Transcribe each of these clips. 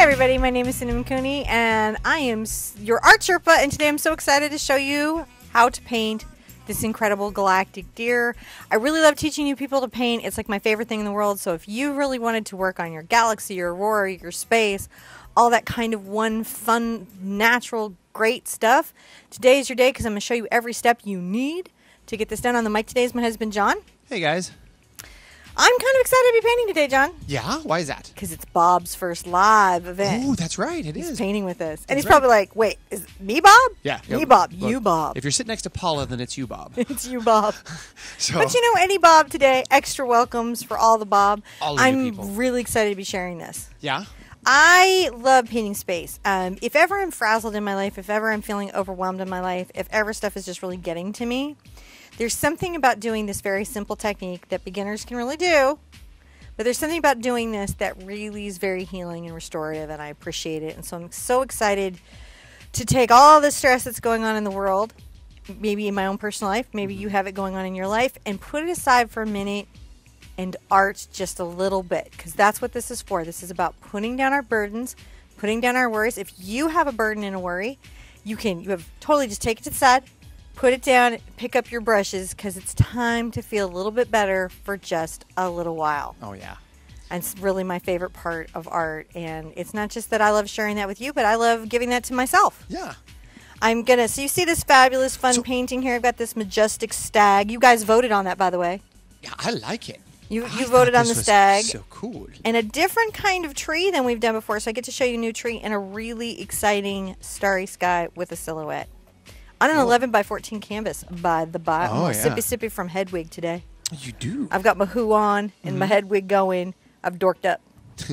everybody, my name is Cinnamon Cooney and I am your Art Sherpa, and today I'm so excited to show you how to paint this incredible galactic deer. I really love teaching you people to paint. It's like my favorite thing in the world. So if you really wanted to work on your galaxy, your aurora, your space, all that kind of one fun, natural, great stuff, today is your day because I'm going to show you every step you need to get this done. On the mic today is my husband, John. Hey, guys. I'm kind of excited to be painting today, John. Yeah? Why is that? Because it's Bob's first live event. Oh, that's right. He's painting with us. And That's he's probably like, wait, is it me, Bob? Yeah. Me, Bob. Look, you, Bob. If you're sitting next to Paula, then it's you, Bob. It's you, Bob. So, but you know, any Bob today, extra welcomes for all the Bob. All of you people. I'm really excited to be sharing this. Yeah? I love painting space. If ever I'm frazzled in my life, if ever I'm feeling overwhelmed in my life, if ever stuff is just really getting to me, there's something about doing this very simple technique that beginners can really do. But there's something about doing this that really is very healing and restorative, and I appreciate it. And so I'm so excited to take all the stress that's going on in the world, maybe in my own personal life, maybe you have it going on in your life, and put it aside for a minute and art just a little bit, because that's what this is for. This is about putting down our burdens, putting down our worries. If you have a burden and a worry, you have totally just take it to the side, put it down, pick up your brushes, because it's time to feel a little bit better for just a little while. Oh, yeah. And it's really my favorite part of art. And it's not just that I love sharing that with you, but I love giving that to myself. Yeah. So you see this fabulous, fun painting here? I've got this majestic stag. You guys voted on that, by the way. Yeah, I like it. You voted on the stag. So cool. And a different kind of tree than we've done before. So I get to show you a new tree and a really exciting starry sky with a silhouette. On an 11 by 14 canvas, by the by. Oh, yeah. Sippy from Hedwig today. You do. I've got my hoo on and my Hedwig going. I've dorked up.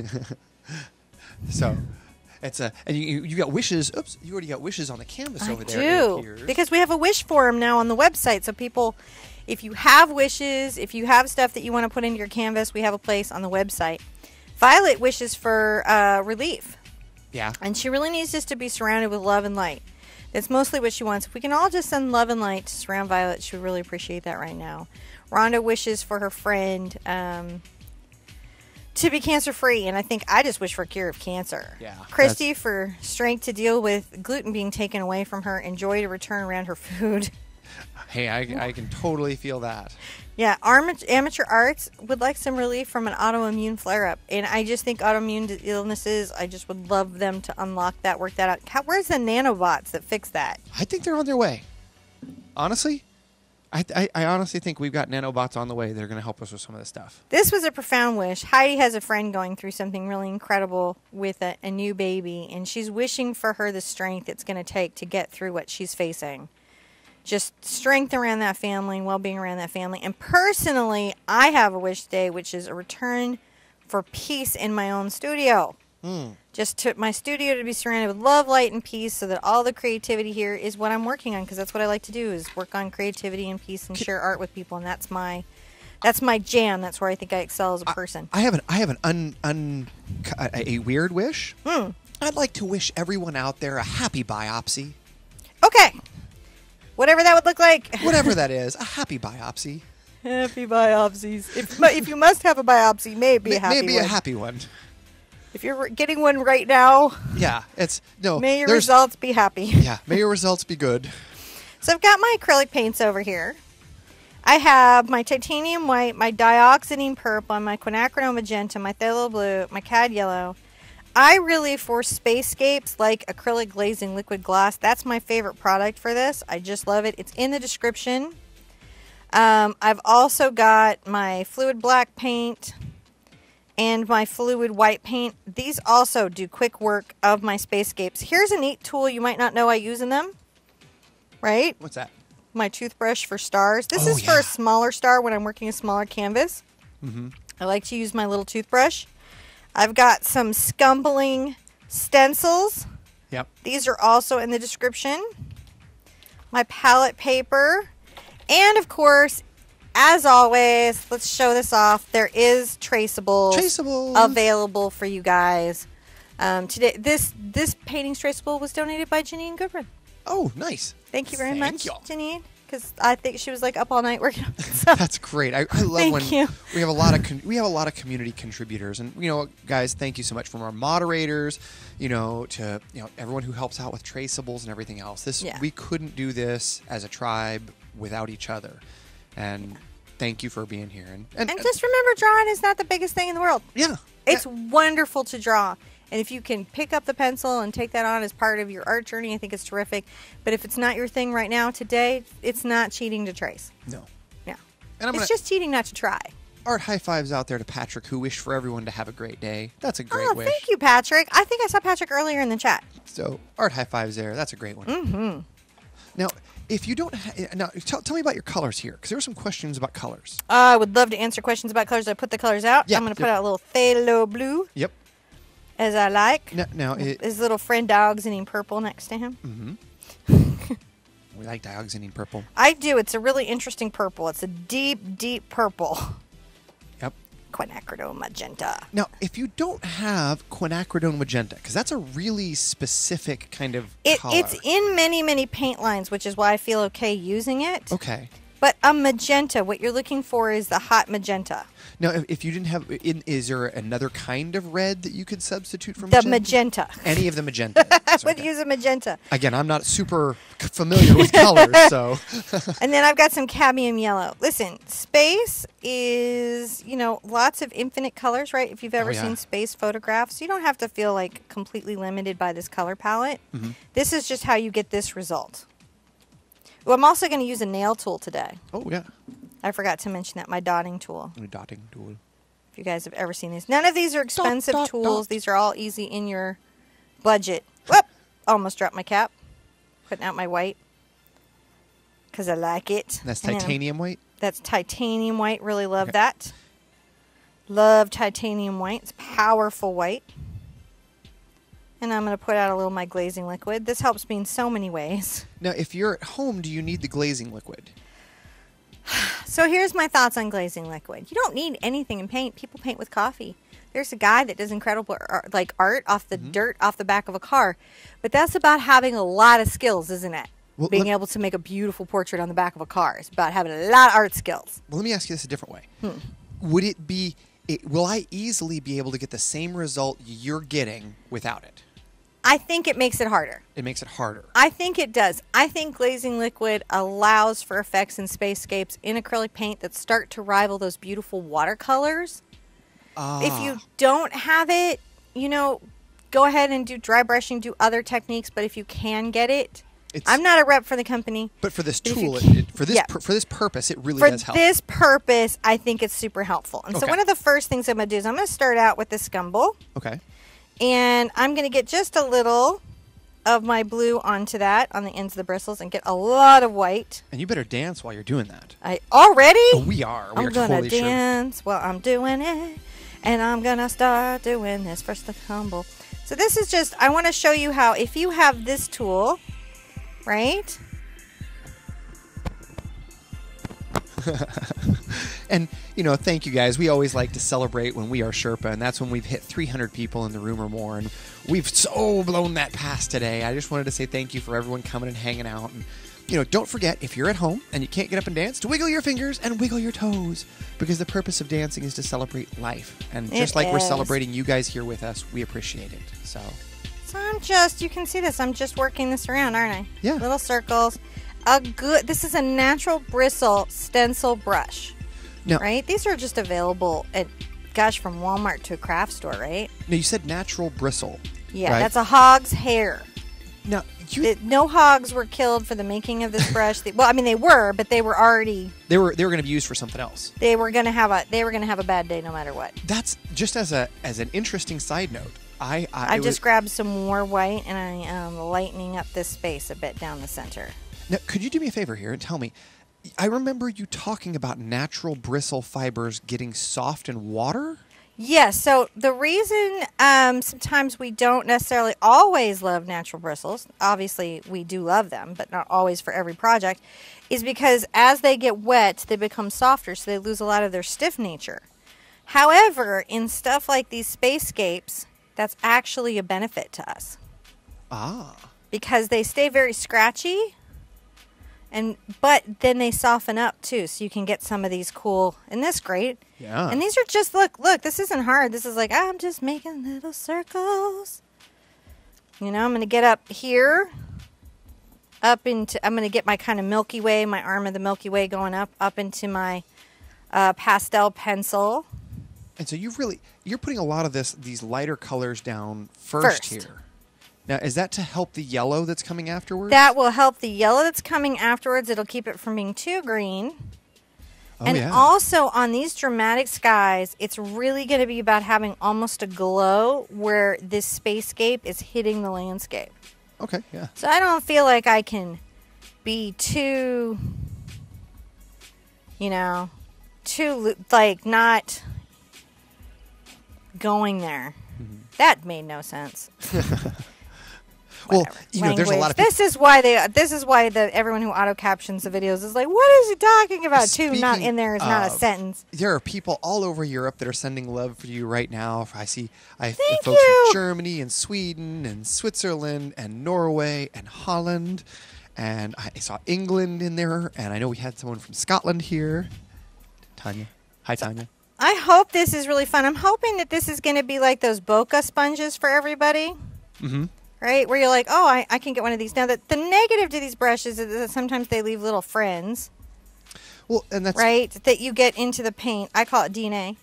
So, it's and you got wishes. Oops, you already got wishes on the canvas over there. I do, because we have a wish forum now on the website. So people, if you have wishes, if you have stuff that you want to put into your canvas, we have a place on the website. Violet wishes for relief. Yeah. And she really needs just to be surrounded with love and light. That's mostly what she wants. If we can all just send love and light to surround Violet, she would really appreciate that right now. Rhonda wishes for her friend to be cancer-free, and I think I just wish for a cure of cancer. Yeah. Christy for strength to deal with gluten being taken away from her and joy to return around her food. Hey, I can totally feel that. Yeah, Amateur Arts would like some relief from an autoimmune flare-up. And I just think autoimmune illnesses, I just would love them to unlock that, work that out. Where's the nanobots that fix that? I think they're on their way. Honestly, I honestly think we've got nanobots on the way. They're going to help us with some of this stuff. This was a profound wish. Heidi has a friend going through something really incredible with a new baby, and she's wishing for her the strength it's going to take to get through what she's facing. Just strength around that family and well-being around that family. And personally, I have a wish today, which is a return for peace in my own studio. Just to my studio to be surrounded with love, light, and peace, so that all the creativity here is what I'm working on, because that's what I like to do, is work on creativity and peace and share art with people, and that's my jam. That's where I think I excel as a person. I have a weird wish. I'd like to wish everyone out there a happy biopsy. Okay. Whatever that would look like. Whatever that is, a happy biopsy. Happy biopsies. If you must have a biopsy, maybe a happy one. Maybe a happy one. If you're getting one right now, yeah, may your results be happy. Yeah, may your results be good. So I've got my acrylic paints over here. I have my titanium white, my dioxazine purple, my quinacridone magenta, my phthalo blue, my cad yellow. I really, for spacescapes, like acrylic glazing liquid glass. That's my favorite product for this. I just love it. It's in the description. I've also got my fluid black paint and my fluid white paint. These also do quick work of my spacescapes. Here's a neat tool you might not know I use in them. Right? What's that? My toothbrush for stars. This is for a smaller star when I'm working a smaller canvas. I like to use my little toothbrush. I've got some scumbling stencils. Yep. These are also in the description. My palette paper. And, of course, as always, let's show this off. There is traceables available for you guys. Today, this painting's traceable was donated by Janine Goodwin. Oh, nice. Thank you very much, you. Janine. because I think she was like up all night working on it. So. That's great. I love when we have a lot of community contributors, and guys, thank you so much from our moderators, to everyone who helps out with traceables and everything else. We couldn't do this as a tribe without each other, and thank you for being here. And just remember, drawing is not the biggest thing in the world. Yeah, it's wonderful to draw. And if you can pick up the pencil and take that on as part of your art journey, I think it's terrific. But if it's not your thing right now, today, it's not cheating to trace. No. Yeah. And it's just cheating not to try. Art high fives out there to Patrick, who wished for everyone to have a great day. That's a great wish. Thank you, Patrick. I think I saw Patrick earlier in the chat. So, art high fives there. That's a great one. Mm-hmm. Now, if you don't... now, tell me about your colors here, because there were some questions about colors. I would love to answer questions about colors. I put the colors out. Yeah, I'm going to put out a little phthalo blue. Yep. As I like. Now his little friend dioxazine purple next to him. Mm-hmm. We like dioxazine purple. I do. It's a really interesting purple. It's a deep, deep purple. Yep. Quinacridone magenta. Now, if you don't have quinacridone magenta, because that's a really specific kind of color. It's in many, many paint lines, which is why I feel okay using it. Okay. But a magenta, what you're looking for is the hot magenta. Now, if you didn't have, is there another kind of red that you could substitute for magenta? The magenta. Any of the magenta. I would use a magenta. Again, I'm not super familiar with colors, so. And then I've got some cadmium yellow. Listen, space is, lots of infinite colors, right? If you've ever seen space photographs, you don't have to feel like completely limited by this color palette. Mm-hmm. This is just how you get this result. Well, I'm also going to use a nail tool today. Oh, yeah. I forgot to mention that, my dotting tool. Dotting tool. If you guys have ever seen these. None of these are expensive tools. These are all easy in your budget. Whoop! Almost dropped my cap. Putting out my white. Because I like it. That's titanium white? That's titanium white. Really love that. Love titanium white. It's powerful white. And I'm going to put out a little of my glazing liquid. This helps me in so many ways. Now, if you're at home, do you need the glazing liquid? So here's my thoughts on glazing liquid. You don't need anything in paint. People paint with coffee. There's a guy that does incredible art off the dirt off the back of a car. But that's about having a lot of skills, isn't it? Well, being able to make a beautiful portrait on the back of a car. It's about having a lot of art skills. Well, let me ask you this a different way. Would it be... will I easily be able to get the same result you're getting without it? I think it makes it harder. It makes it harder. I think it does. I think glazing liquid allows for effects in spacescapes in acrylic paint that start to rival those beautiful watercolors. If you don't have it, go ahead and do dry brushing, do other techniques. But if you can get it, I'm not a rep for the company. But for this tool, for this purpose, it really does help. For this purpose, I think it's super helpful. And so one of the first things I'm going to do is I'm going to start out with this gumbo. Okay. And I'm going to get just a little of my blue onto that on the ends of the bristles and get a lot of white. And you better dance while you're doing that. Already? Oh, we are. I'm going to dance while I'm doing it. And I'm going to start doing this first the humble. So this is just, I want to show you how, if you have this tool, right? And, thank you guys. We always like to celebrate when we are Sherpa, and that's when we've hit 300 people in the room or more. And we've so blown that past today. I just wanted to say thank you for everyone coming and hanging out. And, don't forget, if you're at home and you can't get up and dance, to wiggle your fingers and wiggle your toes, because the purpose of dancing is to celebrate life. And just like we're celebrating you guys here with us, we appreciate it. So I'm you can see this. I'm just working this around, aren't I? Yeah. Little circles. This is a natural bristle stencil brush. No. Right? These are just available at, from Walmart to a craft store, right? No, you said natural bristle. Yeah, right? That's a hog's hair. Now, no hogs were killed for the making of this brush. They were, but they were already. They were going to be used for something else. They were going to have a bad day no matter what. That's just as an interesting side note. I just grabbed some more white and I am lightening up this space a bit down the center. Now, could you do me a favor here and tell me? I remember you talking about natural bristle fibers getting soft in water. Yes. So the reason sometimes we don't necessarily always love natural bristles, obviously we do love them, but not always for every project, is because as they get wet, they become softer, so they lose a lot of their stiff nature. However, in stuff like these spacescapes, that's actually a benefit to us. Ah. Because they stay very scratchy. But then they soften up too, so you can get some of these cool, and this great. Yeah. And these are just, look, this isn't hard. This is like, I'm just making little circles. You know, I'm going to get up here, I'm going to get my kind of Milky Way, my arm of the Milky Way going up into my pastel pencil. And so you're putting a lot of these lighter colors down first here. Now, is that to help the yellow that's coming afterwards? That will help the yellow that's coming afterwards. It'll keep it from being too green. Oh, and yeah. also on these dramatic skies, it's really going to be about having almost a glow where this spacescape is hitting the landscape. Okay, yeah. So I don't feel like I can be too, like, not going there. Mm-hmm. That made no sense. Well, there's a lot of people. This is why everyone who auto captions the videos is like, what is he talking about? Not in there is not a sentence. There are people all over Europe that are sending love for you right now. I see folks from Germany and Sweden and Switzerland and Norway and Holland, and I saw England in there, and I know we had someone from Scotland here. Tanya. Hi, Tanya. I hope this is really fun. I'm hoping that this is going to be like those bokeh sponges for everybody. Mm-hmm. Right? Where you're like, oh, I can get one of these. Now, the negative to these brushes is that sometimes they leave little friends. Well, and that's... Right? That you get into the paint. I call it DNA.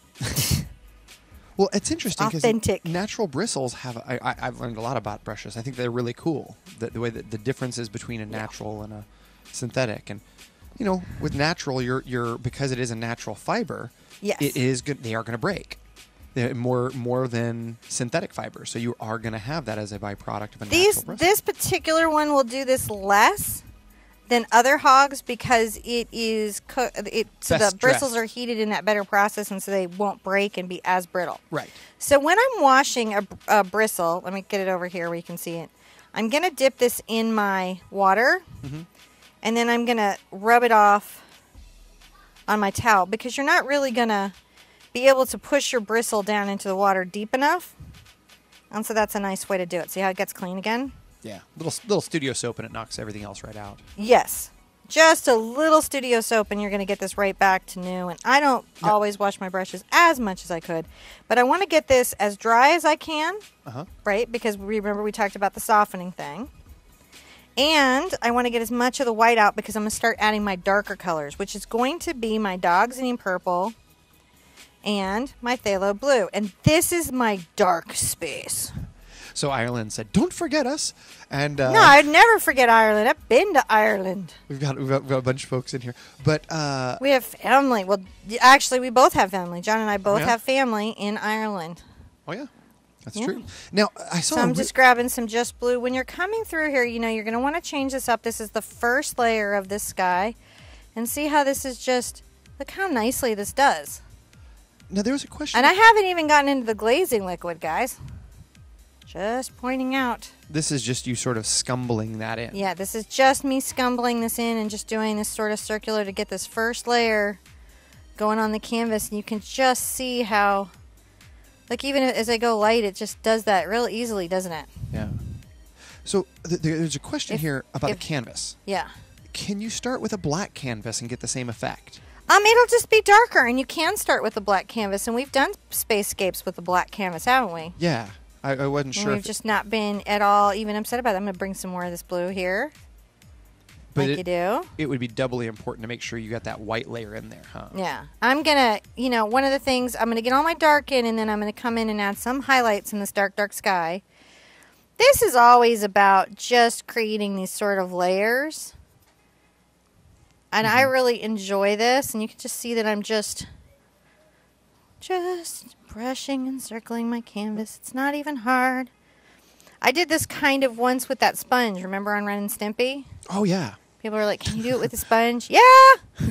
Well, it's interesting because Authentic. natural bristles have... I've learned a lot about brushes. I think they're really cool. The way that the differences between a natural and a synthetic. And, with natural, you're because it is a natural fiber, yes, it is good. They are going to break. They're more than synthetic fibers, so you are going to have that as a byproduct of a natural bristle. This particular one will do this less than other hogs because it is so the bristles are heated in that better process, and so they won't break and be as brittle. Right. So when I'm washing a bristle, let me get it over here where you can see it. I'm going to dip this in my water, and then I'm going to rub it off on my towel because you're not really going to be able to push your bristle down into the water deep enough. And so that's a nice way to do it. See how it gets clean again? Yeah. Little studio soap and it knocks everything else right out. Yes. Just a little studio soap and you're going to get this right back to new. And I don't always wash my brushes as much as I could. But I want to get this as dry as I can. Right? Because remember we talked about the softening thing. And I want to get as much of the white out because I'm going to start adding my darker colors, which is going to be my Dog's Name Purple and my Phthalo Blue. And this is my dark space. So Ireland said, don't forget us. And no, I'd never forget Ireland. I've been to Ireland. We've got a bunch of folks in here. But we have family. Well, actually, we both have family. John and I both have family in Ireland. Oh, yeah. That's true. Now, I saw... So I'm just grabbing some Just Blue. When you're coming through here, you're going to want to change this up. This is the first layer of this sky. And see how this is just... Look how nicely this does. Now, there was a question... And I haven't even gotten into the glazing liquid, guys. Just pointing out. This is just you sort of scumbling that in. Yeah, this is just me scumbling this in and just doing this sort of circular to get this first layer going on the canvas. And you can just see how... Like, even as I go light, it just does that real easily, doesn't it? Yeah. So, there's a question here about the canvas. Yeah. Can you start with a black canvas and get the same effect? It'll just be darker, and you can start with a black canvas, and we've done spacescapes with a black canvas, haven't we? Yeah. I wasn't sure. We've just not been at all even upset about it. I'm going to bring some more of this blue here. But like you do. It would be doubly important to make sure you got that white layer in there, huh? Yeah. I'm going to, one of the things, I'm going to get all my dark in, and then I'm going to come in and add some highlights in this dark, dark sky. This is always about just creating these sort of layers. And I really enjoy this, and you can just see that I'm just brushing and circling my canvas. It's not even hard. I did this kind of once with that sponge. Remember on Ren and Stimpy? Oh, yeah. People are like, can you do it with a sponge? Yeah!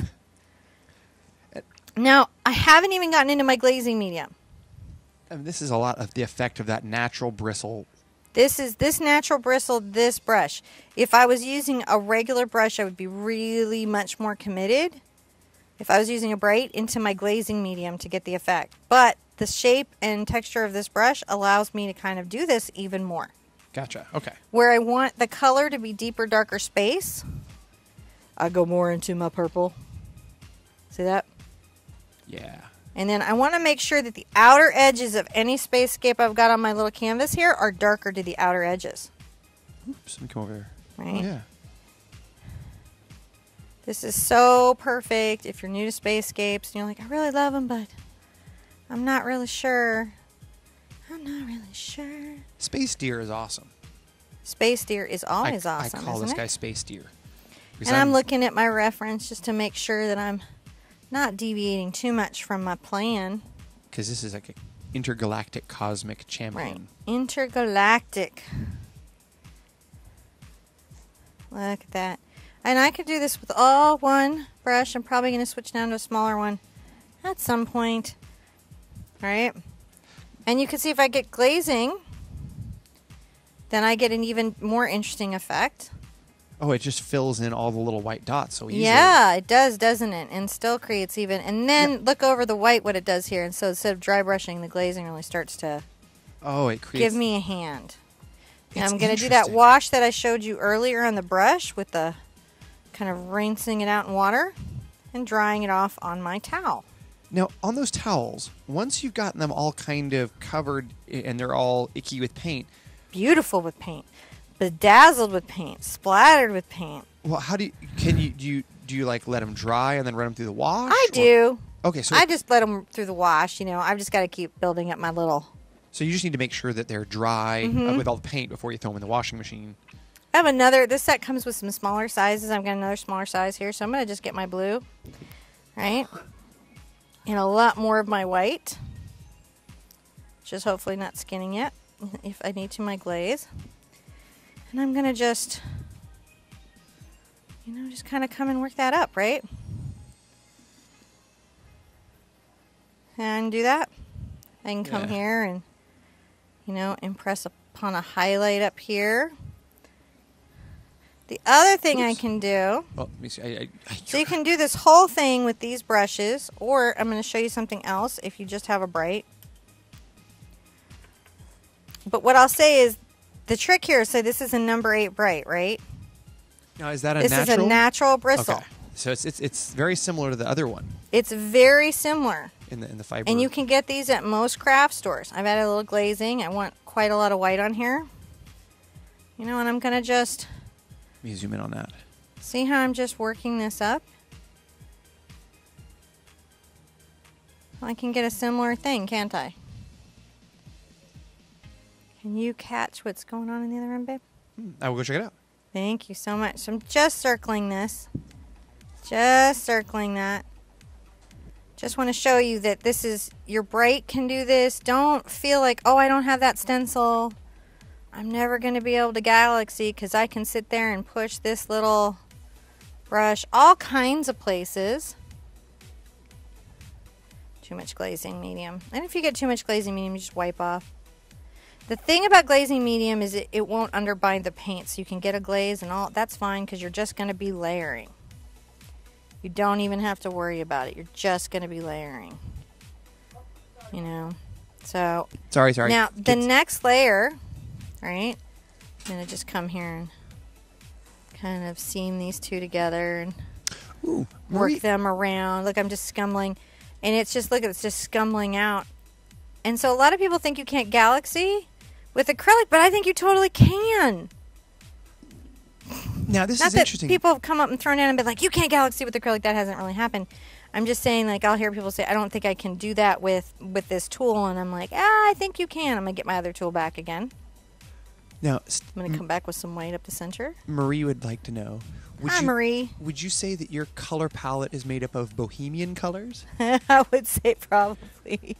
Now, I haven't even gotten into my glazing medium. And this is a lot of the effect of that natural bristle. This is this natural bristle, this brush. If I was using a regular brush, I would be really much more committed. If I was using a bright into my glazing medium to get the effect. But the shape and texture of this brush allows me to kind of do this even more. Gotcha. Okay. Where I want the color to be deeper, darker space, I go more into my purple. See that? Yeah. And then I want to make sure that the outer edges of any spacescape I've got on my little canvas here are darker to the outer edges. Oops, let me come over here. Right? Oh, yeah. This is so perfect if you're new to spacescapes and you're like, I really love them, but I'm not really sure. I'm not really sure. Space Deer is awesome. Space Deer is always awesome, I call isn't this it? guy Space Deer. And I'm looking at my reference just to make sure that I'm not deviating too much from my plan. Because this is like an intergalactic cosmic champion. Right. Intergalactic. Look at that. And I could do this with all one brush. I'm probably going to switch down to a smaller one at some point. Right? And you can see if I get glazing, then I get an even more interesting effect. Oh, it just fills in all the little white dots so easily. Yeah, it does, doesn't it? And still creates even. And then look over the white, what it does here. And so instead of dry brushing, the glazing really starts to it creates... give me a hand. And It's I'm going to do that wash that I showed you earlier on the brush with the kind of rinsing it out in water and drying it off on my towel. Now, on those towels, once you've gotten them all kind of covered and they're all icky with paint... Beautiful with paint. Bedazzled with paint. Splattered with paint. Well, how do you like let them dry and then run them through the wash? I do. Okay, so... I just let them through the wash, you know. I've just got to keep building up my little... So you just need to make sure that they're dry with all the paint before you throw them in the washing machine. I have another, this set comes with some smaller sizes. I've got another smaller size here, so I'm going to just get my blue, right? And a lot more of my white, which is hopefully not skinning yet, if I need to, my glaze. And I'm going to just, you know, just kind of come and work that up, right? And do that. I can come here and, you know, impress upon a highlight up here. The other thing I can do, Well, let me see. so you can do this whole thing with these brushes, or I'm going to show you something else if you just have a bright. But what I'll say is, the trick here, so this is a number 8 bright, right? Now, is that a This natural? is a natural bristle. Okay. So it's very similar to the other one It's very similar. in the fiber. And you can get these at most craft stores. I've added a little glazing. I want quite a lot of white on here. You know, and I'm going to just... Let me zoom in on that. See how I'm just working this up? I can get a similar thing, can't I? Can you catch what's going on in the other end, babe? I will go check it out. Thank you so much. So I'm just circling this. Just circling that. Just want to show you that this is, your bright can do this. Don't feel like, oh, I don't have that stencil. I'm never going to be able to galaxy, because I can sit there and push this little brush all kinds of places. Too much glazing medium. And if you get too much glazing medium, you just wipe off. The thing about glazing medium is it won't underbind the paint, so you can get a glaze and all. That's fine, because you're just going to be layering. You don't even have to worry about it. You're just going to be layering. You know? So. Sorry. Now, the next layer, right? I'm going to just come here and kind of seam these two together and work them around. Look, I'm just scumbling. And it's just, look, it's just scumbling out. And so a lot of people think you can't galaxy with acrylic, but I think you totally can. Now, this Not is that interesting. people have come up and thrown in and been like, you can't galaxy with acrylic. That hasn't really happened. I'm just saying, like, I'll hear people say, I don't think I can do that with this tool. And I'm like, I think you can. I'm going to get my other tool back again. Now, I'm going to come back with some white up the center. Marie would like to know. Hi, Marie. Would you say that your color palette is made up of bohemian colors? I would say probably.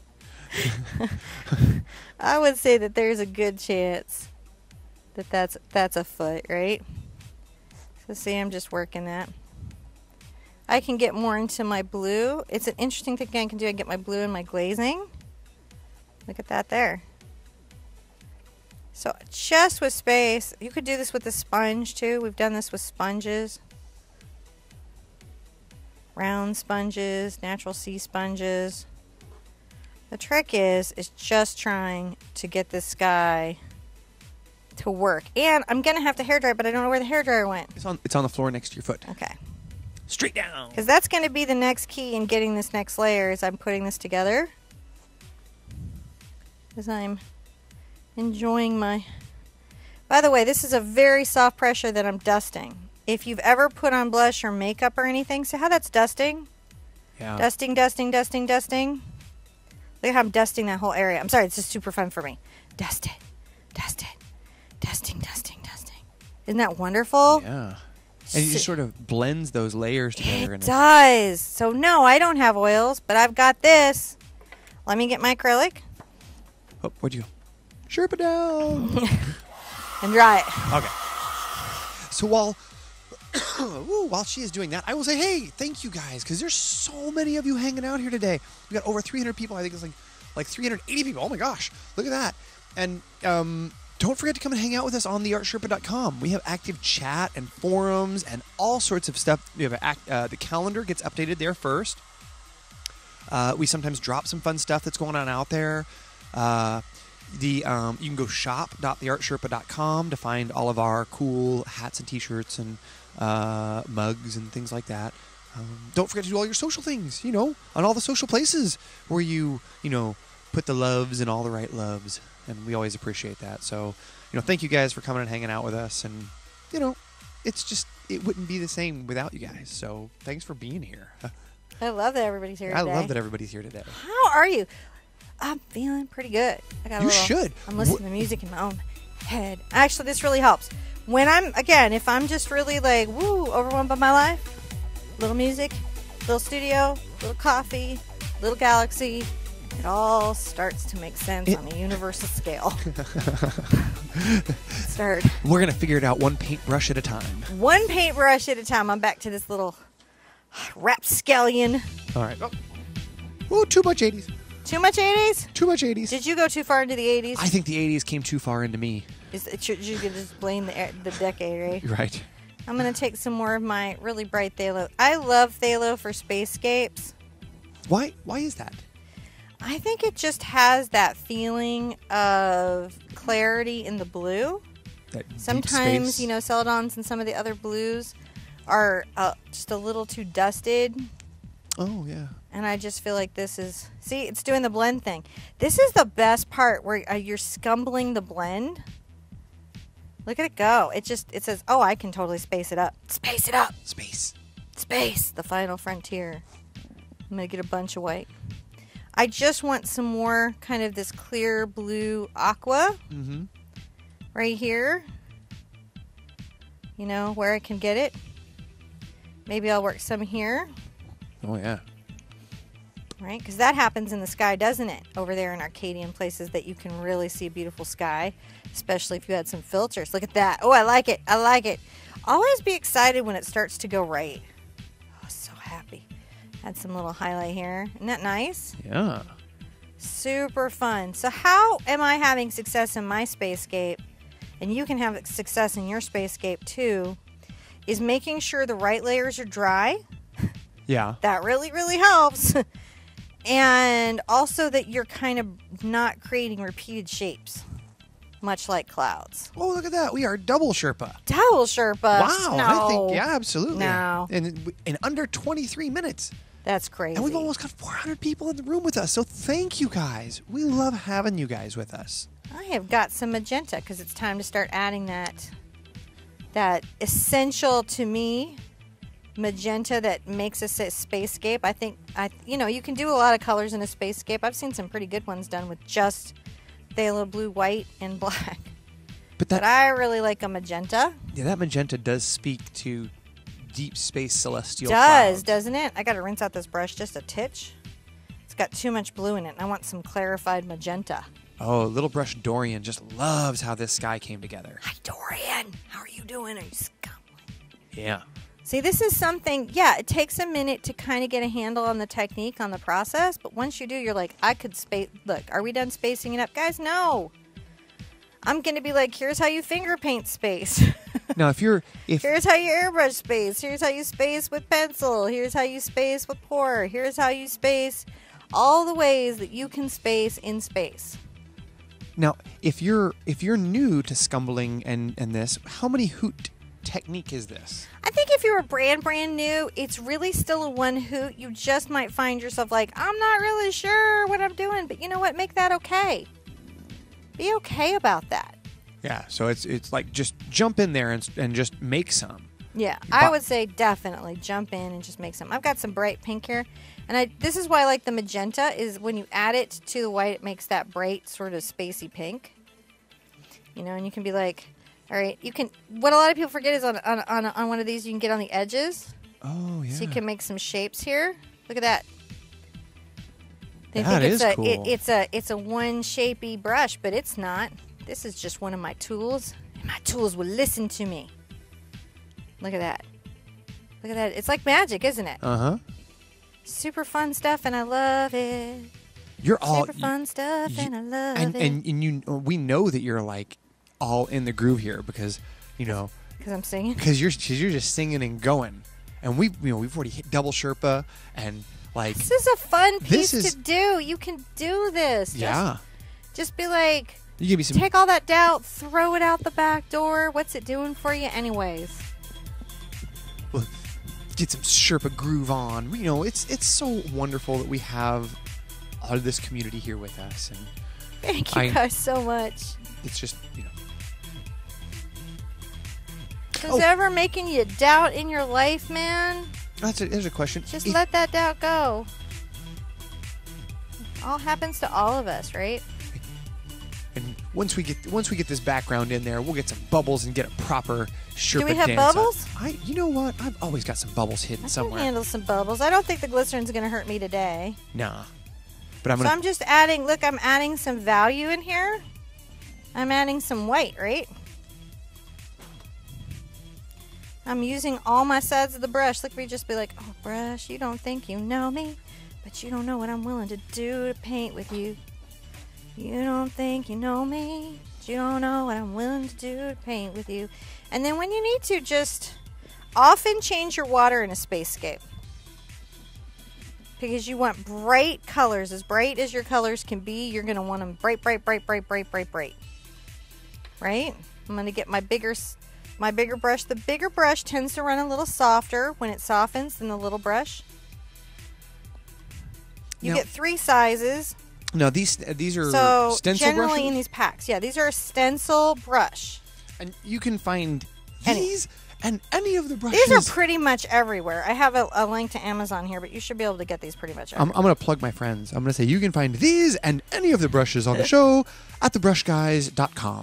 I would say that there's a good chance that that's a foot, right? So see, I'm just working that. I can get more into my blue. It's an interesting thing I can do. I get my blue and my glazing. Look at that there. So just with space, you could do this with a sponge too. We've done this with sponges. Round sponges, natural sea sponges. The trick is just trying to get this sky to work. And I'm going to have to hairdryer, but I don't know where the hairdryer went. It's on the floor next to your foot. Okay. Straight down. Because that's going to be the next key in getting this next layer as I'm putting this together. As I'm enjoying my... By the way, this is a very soft pressure that I'm dusting. If you've ever put on blush or makeup or anything, see how that's dusting? Yeah. Dusting, dusting, dusting, dusting. Look at how I'm dusting that whole area. I'm sorry, it's just super fun for me. Dust it, dust it, dusting, dusting, dusting. Isn't that wonderful? Yeah. And it just sort of blends those layers together. It does. So no, I don't have oils, but I've got this. Let me get my acrylic. Oh, where'd you go? Sherpa down. And dry it. Okay. So while she is doing that, I will say, hey, thank you guys, because there's so many of you hanging out here today. We got over 300 people. I think it's like 380 people. Oh my gosh, look at that. And don't forget to come and hang out with us on theartsherpa.com. We have active chat and forums and all sorts of stuff. We have the calendar gets updated there first. We sometimes drop some fun stuff that's going on out there. You can go shop.theartsherpa.com to find all of our cool hats and t-shirts and mugs and things like that. Don't forget to do all your social things, on all the social places where you put the loves in all the right loves. And we always appreciate that. So, thank you guys for coming and hanging out with us. And, it wouldn't be the same without you guys. So thanks for being here. I love that everybody's here today. I love that everybody's here today. How are you? I'm feeling pretty good. You should. I'm listening to music in my own head. Actually, this really helps. When if I'm just really overwhelmed by my life, little music, little studio, little coffee, little galaxy, it all starts to make sense on a universal scale. We're going to figure it out one paintbrush at a time. One paintbrush at a time. I'm back to this little rapscallion. All right. Oh, too much 80s. Too much 80s? Too much 80s. Did you go too far into the 80s? I think the 80s came too far into me. You could just blame the decade, right? Right. I'm going to take some more of my really bright phthalo. I love phthalo for spacescapes. Why is that? I think it just has that feeling of clarity in the blue. Sometimes, Celadons and some of the other blues are just a little too dusted. Oh, yeah. And I just feel like this is... See, it's doing the blend thing. This is the best part where you're scumbling the blend. Look at it go. It says, oh, I can totally space it up. Space it up. Space. The final frontier. I'm going to get a bunch of white. I just want some more kind of this clear blue aqua. Mm-hmm. Right here. Where I can get it. Maybe I'll work some here. Oh, yeah. Right? Because that happens in the sky, doesn't it? Over there in Arcadian places that you can really see a beautiful sky, especially if you had some filters. Look at that. Oh, I like it. I like it. Always be excited when it starts to go right. Oh, so happy. Add some little highlight here. Isn't that nice? Yeah. Super fun. So how am I having success in my spacescape, and you can have success in your spacescape too, is making sure the right layers are dry. Yeah. That really, really helps. And also that you're kind of not creating repeated shapes, much like clouds. Oh, look at that. We are double Sherpa. Double Sherpa. Wow. No. I think, yeah, absolutely. No. In under 23 minutes. That's crazy. And we've almost got 400 people in the room with us. So thank you guys. We love having you guys with us. I have got some magenta because it's time to start adding that essential to me magenta that makes us a spacescape. I think you can do a lot of colors in a spacescape. I've seen some pretty good ones done with just phthalo blue, white, and black. But I really like a magenta. Yeah, that magenta does speak to deep space celestial clouds. Doesn't it? I got to rinse out this brush just a titch. It's got too much blue in it, and I want some clarified magenta. Oh, little brush Dorian just loves how this sky came together. Hi, Dorian. How are you doing? Are you scumbling? Yeah. See, this is something, it takes a minute to kind of get a handle on the technique, on the process, but once you do, you're like, I could space, look, are we done spacing it up? Guys, no. I'm going to be like, here's how you finger paint space. Now, here's how you airbrush space. Here's how you space with pencil. Here's how you space with pour. Here's how you space all the ways that you can space in space. Now, if you're new to scumbling and this, how many hoot technique is this? I think if you're brand new, it's really still a one hoot. You just might find yourself like, I'm not really sure what I'm doing, but you know what? Make that okay. Be okay about that. Yeah, so it's like just jump in there and just make some. Yeah, I would say definitely jump in and just make some. I've got some bright pink here, and this is why I like the magenta, is when you add it to the white, it makes that bright sort of spacey pink. You know, and you can be like, all right, you can, what a lot of people forget is on one of these, you can get on the edges. Oh, yeah. So you can make some shapes here. Look at that. They That think is cool. It's a one shapey brush, but it's not. This is just one of my tools, and my tools will listen to me. Look at that. Look at that. It's like magic, isn't it? Uh-huh. Super fun stuff, and I love it. You're all super fun stuff, and I love it. And we know that you're like all in the groove here because, you know, because I'm singing. Because you're just singing and going, and we've already hit double Sherpa, and like this is a fun piece to do. You can do this. Yeah. Just be like, you give me some. Take all that doubt, throw it out the back door. What's it doing for you, anyways? Well, get some Sherpa groove on. You know, it's so wonderful that we have all of this community here with us, and thank you guys so much. It's just, you know. Is it ever making you doubt in your life, man? There's a question. Just let that doubt go. All happens to all of us, right? And once we get this background in there, we'll get some bubbles and get a proper Sherpa dance. Do we have bubbles? You know what? I've always got some bubbles hidden somewhere. I can handle some bubbles. I don't think the glycerin's going to hurt me today. Nah. But I'm just adding, look, I'm adding some value in here. I'm adding some white, right? I'm using all my sides of the brush. Look, we just be like, oh, brush, you don't think you know me, but you don't know what I'm willing to do to paint with you. You don't think you know me, but you don't know what I'm willing to do to paint with you. And then when you need to, just often change your water in a spacescape. Because you want bright colors, as bright as your colors can be. You're going to want them bright, bright, bright, bright, bright, bright, bright. Right? I'm going to get my bigger brush. The bigger brush tends to run a little softer when it softens than the little brush. You get 3 sizes. No, these are so stencil generally brushes? in these packs. Yeah, these are a stencil brush. And you can find these and any of the brushes. These are pretty much everywhere. I have a link to Amazon here, but you should be able to get these pretty much everywhere. I'm going to plug my friends. I'm going to say you can find these and any of the brushes on the show at thebrushguys.com.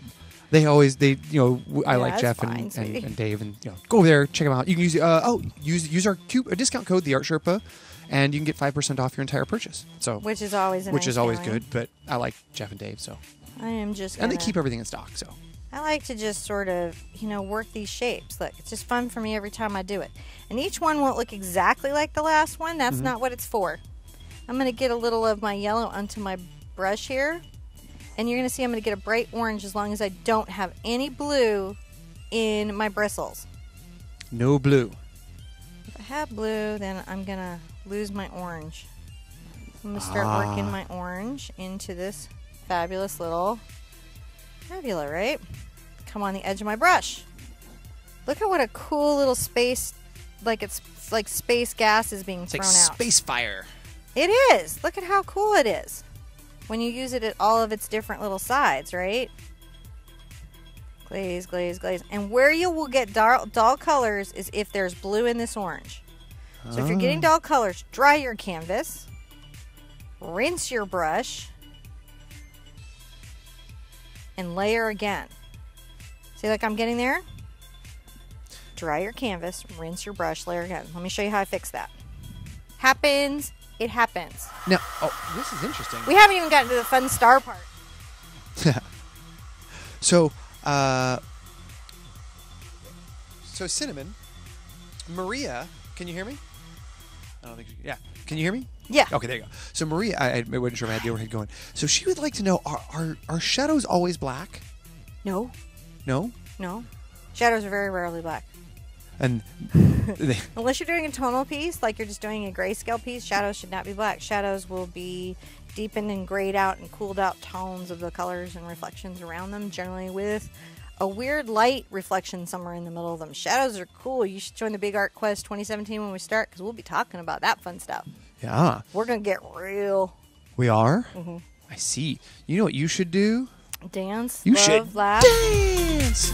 I like Jeff and Dave, and go over there, check them out. You can use our discount code, the Art Sherpa, and you can get 5% off your entire purchase. So which is always good. But I like Jeff and Dave, so I am just and they keep everything in stock. So I like to just sort of work these shapes. Look, it's just fun for me every time I do it. And each one won't look exactly like the last one. That's not what it's for. I'm going to get a little of my yellow onto my brush here. And you're going to see I'm going to get a bright orange as long as I don't have any blue in my bristles. No blue. If I have blue, then I'm going to lose my orange. I'm going to start working my orange into this fabulous little nebula, right? Come on the edge of my brush. Look at what a cool little space, it's like space gas is being thrown out. Space fire. It is. Look at how cool it is. When you use it at all of its different little sides, right? Glaze, glaze, glaze. And where you will get dull colors is if there's blue in this orange. So if you're getting dull colors, dry your canvas, rinse your brush, and layer again. See, like I'm getting there? Dry your canvas, rinse your brush, layer again. Let me show you how I fix that. Happens. It happens. Now, this is interesting. We haven't even gotten to the fun star part. So Cinnamon, Maria, can you hear me? I don't think. Yeah, can you hear me? Yeah. Okay, there you go. So Maria, I wasn't sure if I had the overhead going. So she would like to know: are shadows always black? No. No. No. Shadows are very rarely black. And unless you're doing a tonal piece, like you're just doing a grayscale piece, shadows should not be black. Shadows will be deepened and grayed out and cooled out tones of the colors and reflections around them, generally with a weird light reflection somewhere in the middle of them. Shadows are cool. You should join the Big Art Quest 2017 when we start, because we'll be talking about that fun stuff. Yeah. We're going to get real. We are? Mm-hmm. I see. You know what you should do? Dance. You love, should laugh. dance!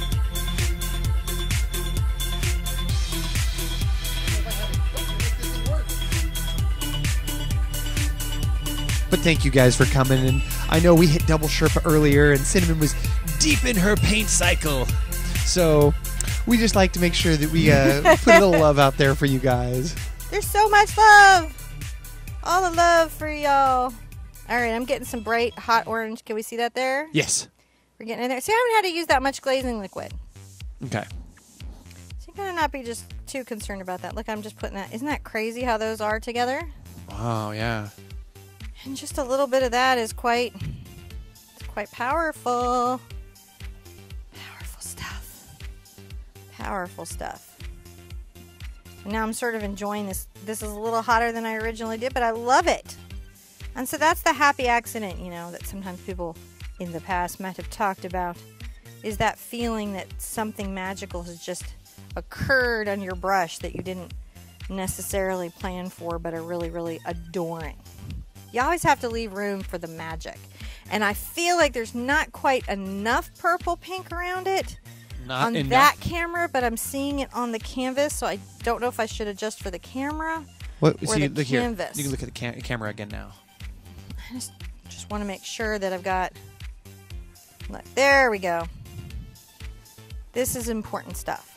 But thank you guys for coming. And I know we hit Double Sherpa earlier, and Cinnamon was deep in her paint cycle. So we just like to make sure that we put a little love out there for you guys. There's so much love. All the love for y'all. All right, I'm getting some bright, hot orange. Can we see that there? Yes. We're getting in there. See, I haven't had to use that much glazing liquid. Okay. So you gotta not be just too concerned about that. Look, I'm just putting that. Isn't that crazy how those are together? Wow, yeah. And just a little bit of that is quite powerful. Powerful stuff. Powerful stuff. And now I'm sort of enjoying this. This is a little hotter than I originally did, but I love it. And so that's the happy accident, you know, that sometimes people in the past might have talked about, is that feeling that something magical has just occurred on your brush that you didn't necessarily plan for, but are really, really adoring. You always have to leave room for the magic. And I feel like there's not quite enough purple pink around it on that camera, but I'm seeing it on the canvas, so I don't know if I should adjust for the camera or the look canvas. Here. You can look at the camera again now. I just want to make sure that I've got... Look, there we go. This is important stuff.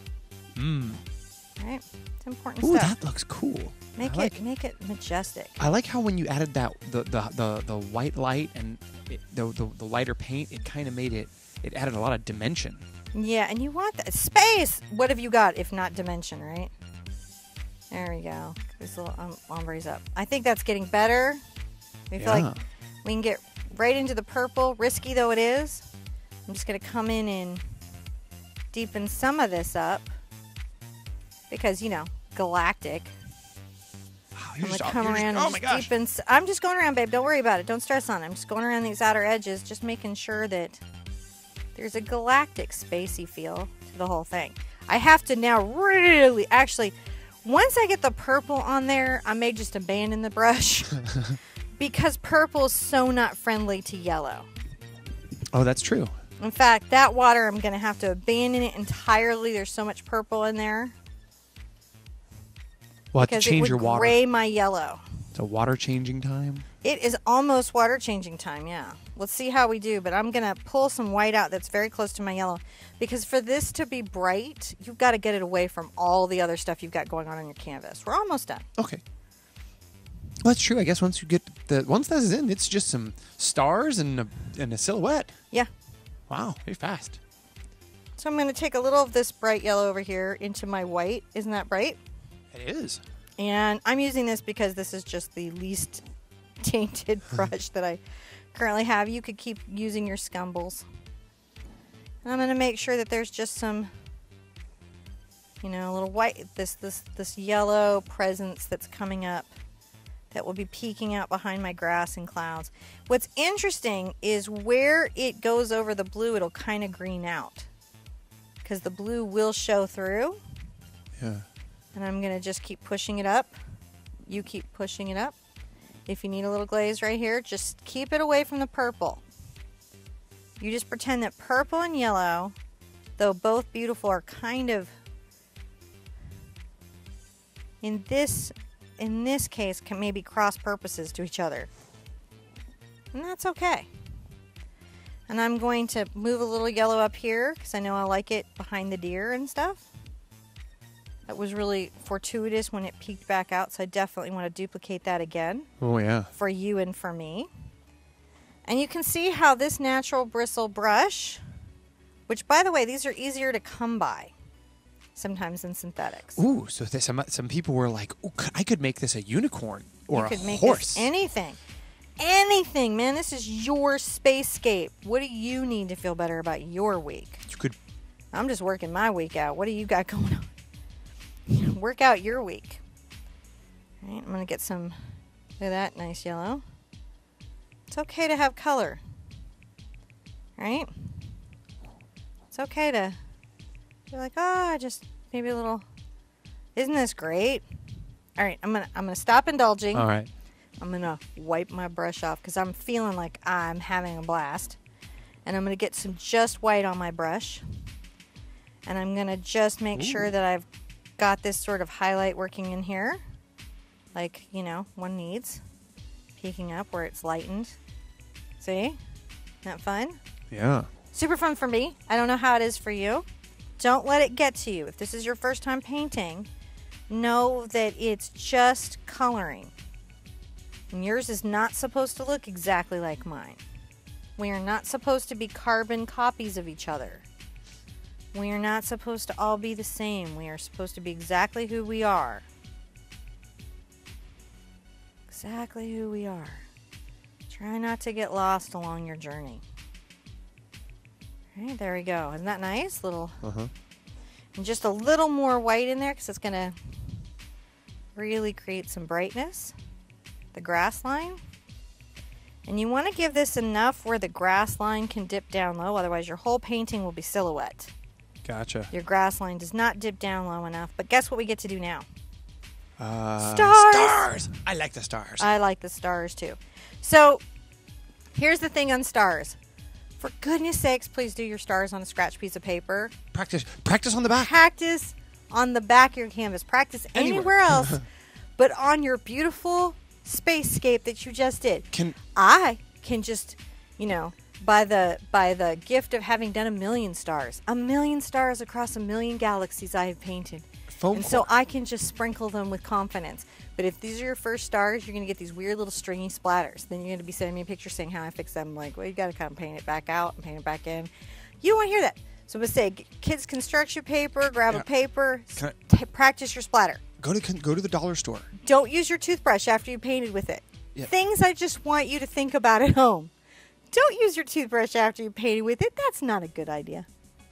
Right? It's important Ooh, stuff. that looks cool. Make it majestic. I like how when you added that the white light and the lighter paint, it kind of made it added a lot of dimension. Yeah, and you want that space. What have you got if not dimension, right? There we go. This little ombre's up. I think that's getting better. I feel like we can get right into the purple, risky though it is. I'm just going to come in and deepen some of this up because, you know, galactic. I'm going to come around and just deepen. I'm just going around, babe. Don't worry about it. Don't stress on it. I'm just going around these outer edges, just making sure that there's a galactic, spacey feel to the whole thing. I have to now really, actually, once I get the purple on there, I may just abandon the brush because purple is so not friendly to yellow. Oh, that's true. In fact, that water, I'm going to have to abandon it entirely. There's so much purple in there. We'll have to change your water. Gray my yellow. It's a water changing time. It is almost water changing time, yeah. Let's see how we do, but I'm going to pull some white out that's very close to my yellow. Because for this to be bright, you've got to get it away from all the other stuff you've got going on your canvas. We're almost done. Okay. Well, that's true. I guess once you get once this is in, it's just some stars and a silhouette. Yeah. Wow, very fast. So I'm going to take a little of this bright yellow over here into my white. Isn't that bright? It is. And I'm using this because this is just the least tainted brush that I currently have. You could keep using your scumbles. And I'm going to make sure that there's just some, you know, a little white, this yellow presence that's coming up that will be peeking out behind my grass and clouds. What's interesting is where it goes over the blue, it'll kind of green out because the blue will show through. Yeah. And I'm going to just keep pushing it up. You keep pushing it up. If you need a little glaze right here, just keep it away from the purple. You just pretend that purple and yellow, though both beautiful, are kind of, in this case, can maybe cross purposes to each other. And that's okay. And I'm going to move a little yellow up here because I know I like it behind the deer and stuff. That was really fortuitous when it peeked back out, so I definitely want to duplicate that again. Oh, yeah. For you and for me. And you can see how this natural bristle brush, which, by the way, these are easier to come by sometimes than synthetics. Ooh, so some people were like, "Ooh, I could make this a unicorn or a horse." You could make this anything. Anything, man. This is your spacescape. What do you need to feel better about your week? You could. I'm just working my week out. What do you got going on? Work out your week. All right, I'm going to get some, look at that, nice yellow. It's okay to have color. Right? It's It's okay to be like, oh, just maybe a little. Isn't this great? All right, I'm gonna stop indulging. All right. I'm gonna wipe my brush off because I'm feeling like I'm having a blast, and I'm gonna get some just white on my brush, and I'm gonna just make sure that I've got this sort of highlight working in here, like one needs, peeking up where it's lightened. See, isn't that fun? Yeah. Super fun for me. I don't know how it is for you. Don't let it get to you. If this is your first time painting, know that it's just coloring. And yours is not supposed to look exactly like mine. We are not supposed to be carbon copies of each other. We are not supposed to all be the same. We are supposed to be exactly who we are. Exactly who we are. Try not to get lost along your journey. All right, there we go. Isn't that nice? Little, and just a little more white in there because it's going to really create some brightness. The grass line. And you want to give this enough where the grass line can dip down low, otherwise your whole painting will be silhouette. Gotcha. Your grass line does not dip down low enough. But guess what we get to do now? Stars! Stars! I like the stars. I like the stars too. So, here's the thing on stars. For goodness sakes, please do your stars on a scratch piece of paper. Practice on the back. Practice on the back of your canvas. Practice anywhere else, but on your beautiful spacescape that you just did. I can just, by the gift of having done 1,000,000 stars, 1,000,000 stars across 1,000,000 galaxies I have painted. So I can just sprinkle them with confidence. But if these are your first stars, you're going to get these weird little stringy splatters. Then you're going to be sending me a picture saying how I fix them. Like, well, you got to kind of paint it back out and paint it back in. You don't want to hear that. So I'm going to say, kids, construction paper, grab a paper, practice your splatter. Go to the dollar store. Don't use your toothbrush after you painted with it. Yep. Things I just want you to think about at home. Don't use your toothbrush after you painted with it. That's not a good idea.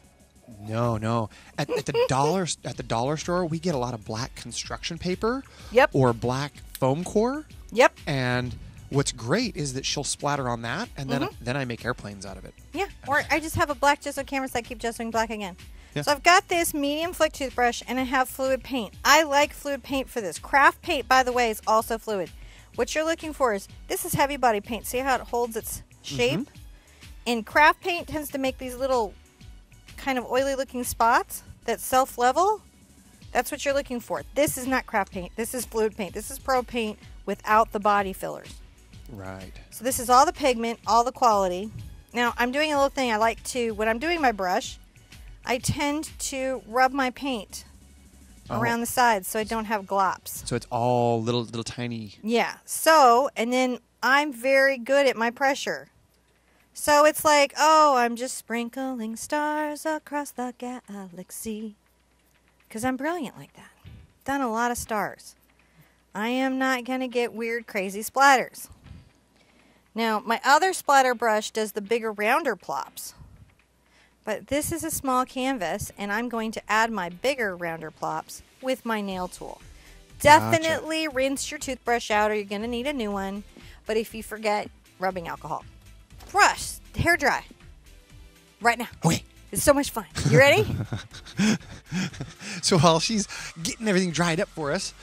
No. At the dollar store, we get a lot of black construction paper. Yep. Or black foam core. Yep. And what's great is that she'll splatter on that, and then I make airplanes out of it. Yeah. Or I just have a black gesso canvas I keep gessoing black again. Yeah. So I've got this medium flick toothbrush, and I have fluid paint. I like fluid paint for this. Craft paint, by the way, is also fluid. What you're looking for is, this is heavy body paint. See how it holds its shape? And craft paint tends to make these little kind of oily looking spots that self-level. That's what you're looking for. This is not craft paint. This is fluid paint. This is pro paint without the body fillers. Right. So this is all the pigment, all the quality. Now I'm doing a little thing I like to, when I'm doing my brush, I tend to rub my paint around the sides so I don't have glops. So it's all little tiny. Yeah. So, and then I'm very good at my pressure. So it's like, oh, I'm just sprinkling stars across the galaxy. Because I'm brilliant like that. Done a lot of stars. I am not going to get weird, crazy splatters. Now, my other splatter brush does the bigger, rounder plops. But this is a small canvas, and I'm going to add my bigger, rounder plops with my nail tool. Definitely rinse your toothbrush out, or you're going to need a new one. But if you forget, rubbing alcohol. Brush, hair dry. Right now. Okay. It's so much fun. You ready? So while she's getting everything dried up for us,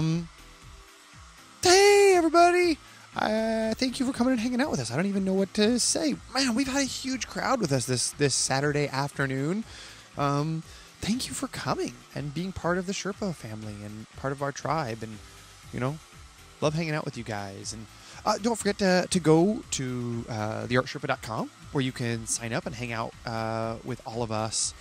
hey everybody! Thank you for coming and hanging out with us. I don't even know what to say. Man, we've had a huge crowd with us this Saturday afternoon. Thank you for coming and being part of the Sherpa family and part of our tribe, and love hanging out with you guys. And don't forget to go to theartsherpa.com where you can sign up and hang out with all of us.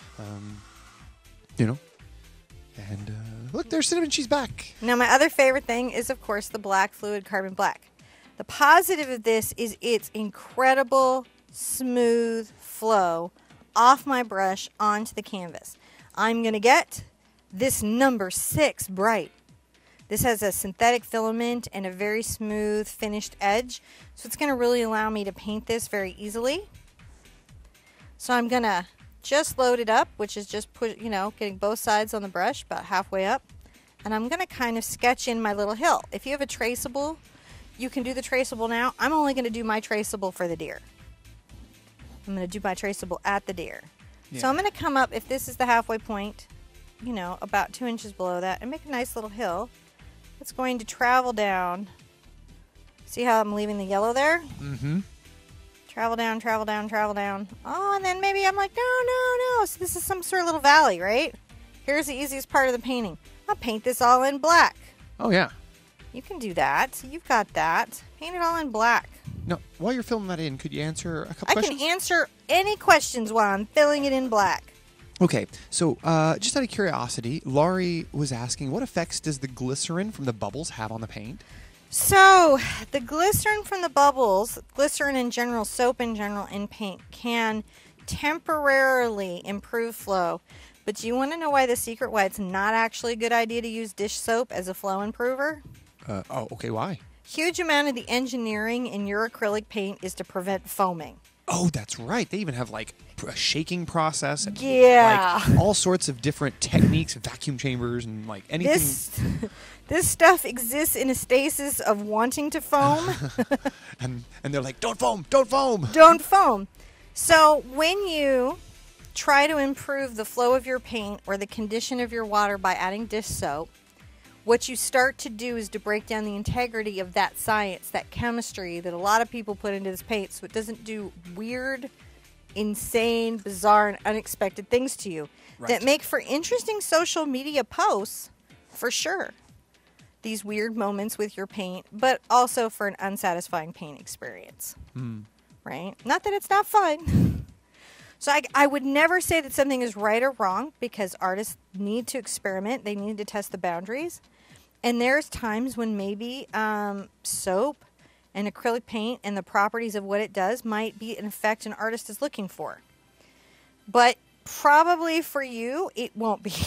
And look, there's Cinnamon. She's back. Now, my other favorite thing is, of course, the black fluid carbon black. The positive of this is its incredible smooth flow off my brush onto the canvas. I'm going to get this number 6 bright. This has a synthetic filament and a very smooth finished edge. So it's going to really allow me to paint this very easily. So I'm going to just load it up, which is just getting both sides on the brush about halfway up. And I'm going to kind of sketch in my little hill. If you have a traceable, you can do the traceable now. I'm only going to do my traceable for the deer. I'm going to do my traceable at the deer. Yeah. So I'm going to come up, if this is the halfway point, you know, about 2 inches below that, and make a nice little hill. It's going to travel down. See how I'm leaving the yellow there? Mm-hmm. Travel down, travel down, travel down. Oh, and then maybe I'm like, no. So this is some sort of little valley, right? Here's the easiest part of the painting. I'll paint this all in black. Oh, yeah. You can do that. You've got that. Paint it all in black. Now, while you're filling that in, could you answer a couple I questions? can answer any questions while I'm filling it in black. Okay, so just out of curiosity, Laurie was asking, what effects does the glycerin from the bubbles have on the paint? So, the glycerin from the bubbles, glycerin in general, soap in general, in paint, can temporarily improve flow. But do you want to know why it's not actually a good idea to use dish soap as a flow improver? Okay, why? Huge amount of the engineering in your acrylic paint is to prevent foaming. Oh, that's right. They even have like a shaking process and Yeah. all sorts of different techniques, vacuum chambers and like anything. This stuff exists in a stasis of wanting to foam. and they're like, don't foam, don't foam. Don't foam. So when you try to improve the flow of your paint or the condition of your water by adding dish soap, what you start to do is to break down the integrity of that science, that chemistry that a lot of people put into this paint so it doesn't do weird, insane, bizarre, and unexpected things to you that make for interesting social media posts, for sure. These weird moments with your paint, but also for an unsatisfying paint experience. Right? Not that it's not fun. So I would never say that something is right or wrong because artists need to experiment. They need to test the boundaries. And there's times when maybe soap and acrylic paint and the properties of what it does might be an effect an artist is looking for. But probably for you, it won't be.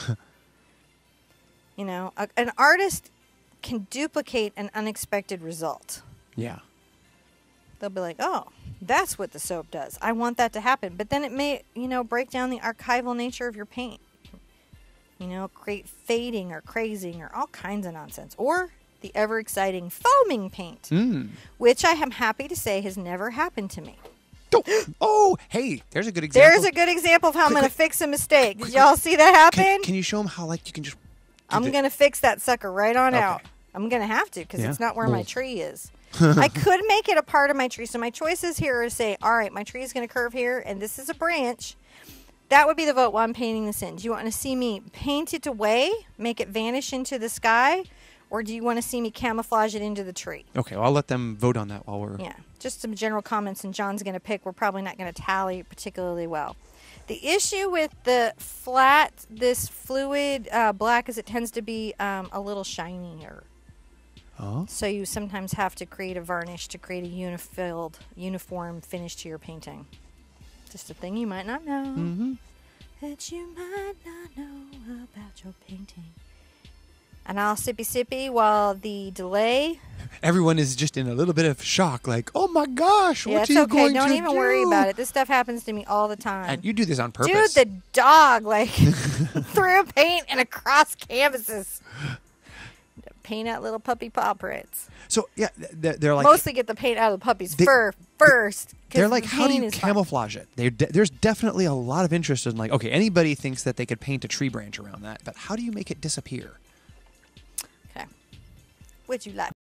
You know, an artist can duplicate an unexpected result. Yeah. They'll be like, oh, that's what the soap does. I want that to happen. But then it may, you know, break down the archival nature of your paint. You know, create fading or crazing or all kinds of nonsense. Or the ever-exciting foaming paint, which I am happy to say has never happened to me. Oh, hey, there's a good example. There's a good example of how I'm going to fix a mistake. Did y'all see that happen? Can you show them how, like, you can just... I'm going to fix that sucker right on out. I'm going to have to because it's not where my tree is. I could make it a part of my tree. So my choices here are to say, all right, my tree is going to curve here, and this is a branch. That would be the vote while I'm painting this in. Do you want to see me paint it away, make it vanish into the sky, or do you want to see me camouflage it into the tree? Okay, well, I'll let them vote on that while we're... Yeah, just some general comments, and John's going to pick. We're probably not going to tally particularly well. The issue with the flat, this fluid black is it tends to be a little shinier. Oh. So you sometimes have to create a varnish to create a uniform finish to your painting. Just a thing you might not know. That you might not know about your painting. And I'll sippy while the delay. Everyone is just in a little bit of shock, like, oh my gosh, yeah, what are you going to do? Don't even worry about it. This stuff happens to me all the time. And you do this on purpose. Dude, the dog, like, threw paint and across canvases. Paint out little puppy paw prints. So, yeah, they're like... Mostly get the paint out of the puppy's fur first. They're like, how do you camouflage it? There's definitely a lot of interest in, like, okay, anybody thinks that they could paint a tree branch around that, but how do you make it disappear? Okay. Would you like...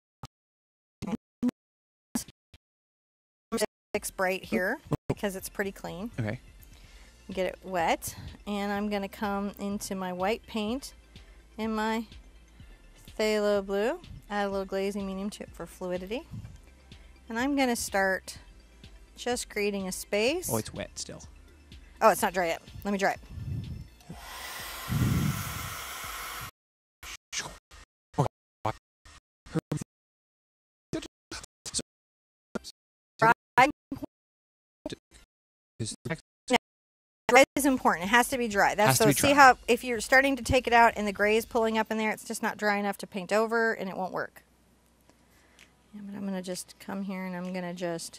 Bright here because it's pretty clean. Okay. Get it wet. And I'm going to come into my white paint in my phthalo blue. Add a little glazing medium to it for fluidity. And I'm going to start just creating a space. Oh, it's wet still. Oh, it's not dry yet. Let me dry it. Dry is important. It has to be dry. That's so. See how if you're starting to take it out and the gray is pulling up in there, it's just not dry enough to paint over, and it won't work. Yeah, but I'm gonna just come here and I'm gonna just.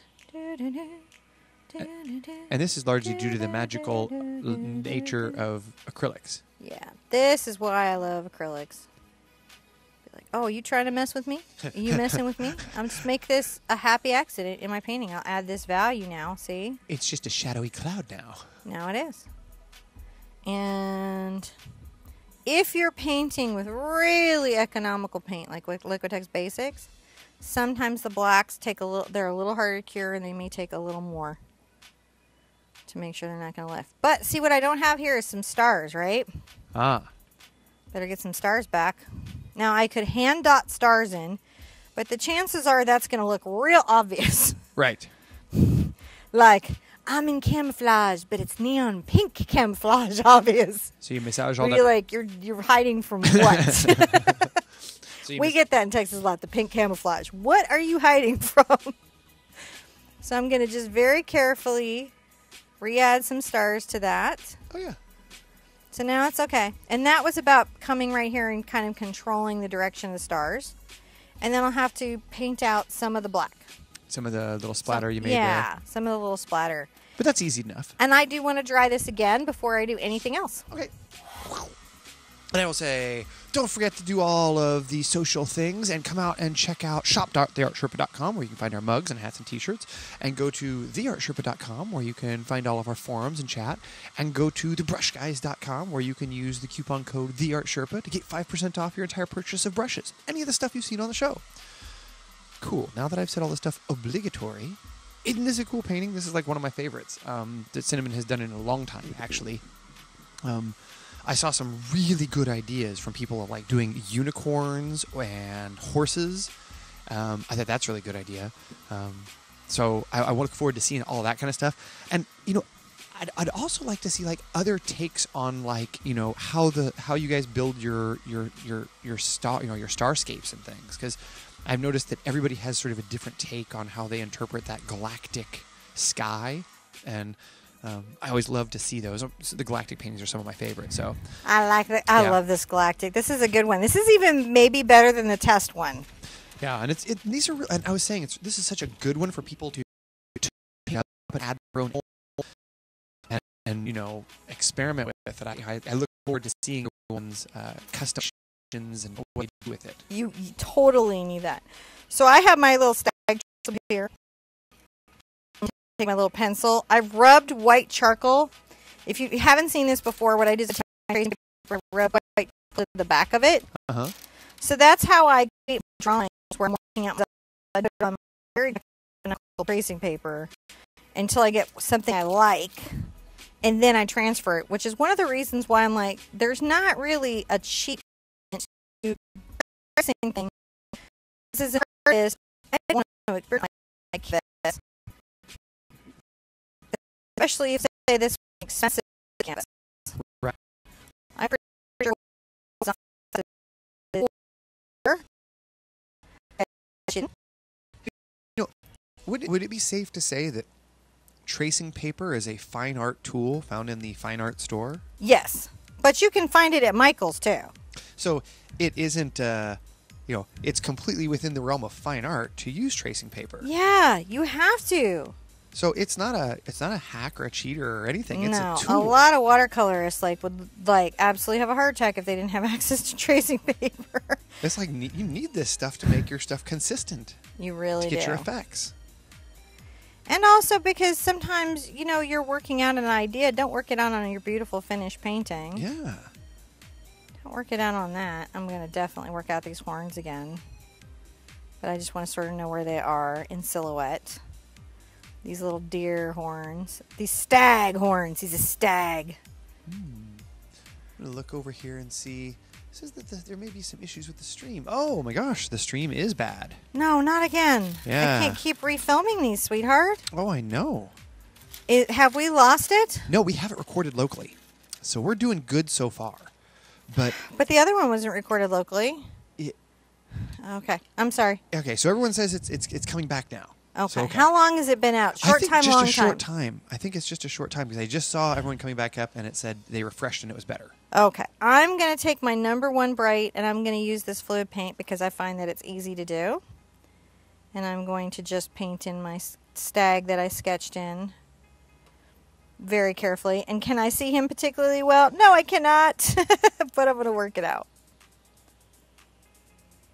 And this is largely due to the magical nature of acrylics. Yeah, this is why I love acrylics. Like, oh, you trying to mess with me? Are you messing with me? I'm just make this a happy accident in my painting. I'll add this value now, see? It's just a shadowy cloud now. Now it is. And if you're painting with really economical paint, like with Liquitex Basics, sometimes the blacks take they're a little harder to cure, and they may take a little more to make sure they're not going to lift. But see, what I don't have here is some stars, right? Ah. Better get some stars back. Now, I could hand dot stars in, but the chances are that's going to look real obvious. Right. Like, I'm in camouflage, but it's neon pink camouflage obvious. So you massage all that. that. You're like, you're hiding from what? So we get that in Texas a lot, the pink camouflage. What are you hiding from? So I'm going to just very carefully re-add some stars to that. Oh, yeah. So now it's okay. And that was about coming right here and kind of controlling the direction of the stars. And then I'll have to paint out some of the black. Some of the little splatter you made there. Yeah, some of the little splatter. But that's easy enough. And I do want to dry this again before I do anything else. Okay. And I will say, don't forget to do all of the social things and come out and check out shop.theartsherpa.com, where you can find our mugs and hats and t-shirts, and go to theartsherpa.com, where you can find all of our forums and chat, and go to thebrushguys.com, where you can use the coupon code theartsherpa to get 5% off your entire purchase of brushes. Any of the stuff you've seen on the show. Cool. Now that I've said all this stuff obligatory, isn't this a cool painting? This is like one of my favorites that Cinnamon has done in a long time, actually. I saw some really good ideas from people like doing unicorns and horses. I thought that's a really good idea. So I look forward to seeing all that kind of stuff. And, you know, I'd also like to see like other takes on like, you know, how you guys build your star, you know, your starscapes and things. Because I've noticed that everybody has sort of a different take on how they interpret that galactic sky. And I always love to see those. The galactic paintings are some of my favorites. So I like that. I love this galactic. This is a good one. This is even maybe better than the test one. Yeah, and these are. And I was saying, this is such a good one for people to pick up and add their own and you know, experiment with it. I look forward to seeing one's customizations and what you do with it. You totally need that. So I have my little Stag here. Take my little pencil. I've rubbed white charcoal. If you haven't seen this before, what I do is I rub white to the back of it. Uh-huh. So that's how I create drawings where I'm working out on very tracing paper until I get something I like, and then I transfer it, which is one of the reasons why I'm like, there's not really a cheap tracing thing. This is I don't want to experience like this. Especially if they say this is expensive canvas. Right. I'm pretty sure you know, would it be safe to say that tracing paper is a fine art tool found in the fine art store? Yes, but you can find it at Michael's too. So it isn't, you know, it's completely within the realm of fine art to use tracing paper. Yeah, you have to. So it's not a hack or a cheater or anything. It's a tool. A lot of watercolorists would absolutely have a heart attack if they didn't have access to tracing paper. It's like you need this stuff to make your stuff consistent. You really do. To get your effects. And also because sometimes, you know, you're working out an idea. Don't work it out on your beautiful finished painting. Yeah. Don't work it out on that. I'm going to definitely work out these horns again. But I just want to sort of know where they are in silhouette. These little deer horns. These stag horns. He's a stag. I'm going to look over here and see. It says that there may be some issues with the stream. Oh my gosh, the stream is bad. No, not again. Yeah. I can't keep refilming these, sweetheart. Oh, I know. Have we lost it? No, we have it recorded locally. So we're doing good so far. But the other one wasn't recorded locally. Okay, I'm sorry. Okay, so everyone says it's coming back now. Okay. So, How long has it been out? Short time, long time? I think just a short time. I think it's just a short time because I just saw everyone coming back up and it said they refreshed and it was better. Okay. I'm going to take my number 1 bright and I'm going to use this fluid paint because I find that it's easy to do. And I'm going to just paint in my stag that I sketched in very carefully. And can I see him particularly well? No, I cannot. But I'm going to work it out.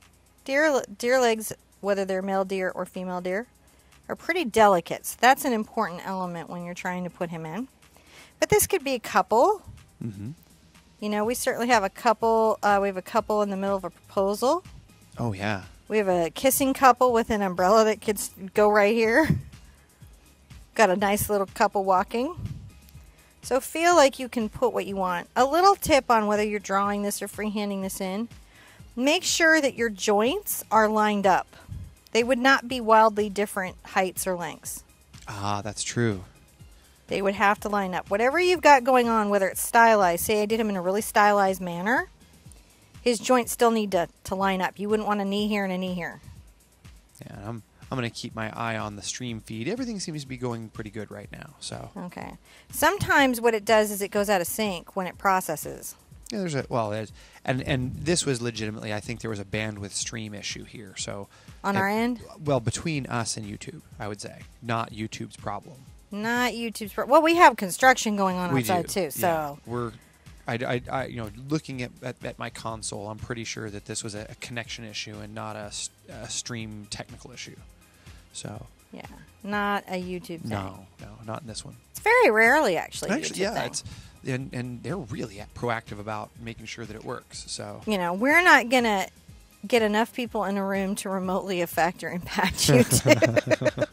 Deer legs, whether they're male deer or female deer, are pretty delicate. So that's an important element when you're trying to put him in. But this could be a couple. Mm-hmm. You know, we certainly have a couple. We have a couple in the middle of a proposal. Oh, yeah. We have a kissing couple with an umbrella that could go right here. Got a nice little couple walking. So feel like you can put what you want. A little tip on whether you're drawing this or freehanding this in. Make sure that your joints are lined up. They would not be wildly different heights or lengths. Ah, that's true. They would have to line up. Whatever you've got going on, whether it's stylized, say I did him in a really stylized manner, his joints still need to line up. You wouldn't want a knee here and a knee here. Yeah, I'm going to keep my eye on the stream feed. Everything seems to be going pretty good right now. So okay. Sometimes what it does is it goes out of sync when it processes. yeah, and this was legitimately. I think there was a bandwidth stream issue here. So on our end, well, between us and YouTube, I would say, not YouTube's problem. Not YouTube's problem. Well, we have construction going on outside too. So yeah. We're, I looking at my console, I'm pretty sure that this was a connection issue and not a stream technical issue. So yeah, not a YouTube thing. No, not in this one. It's very rarely actually. Yeah, it's and they're really proactive about making sure that it works. So we're not gonna get enough people in a room to remotely affect or impact YouTube.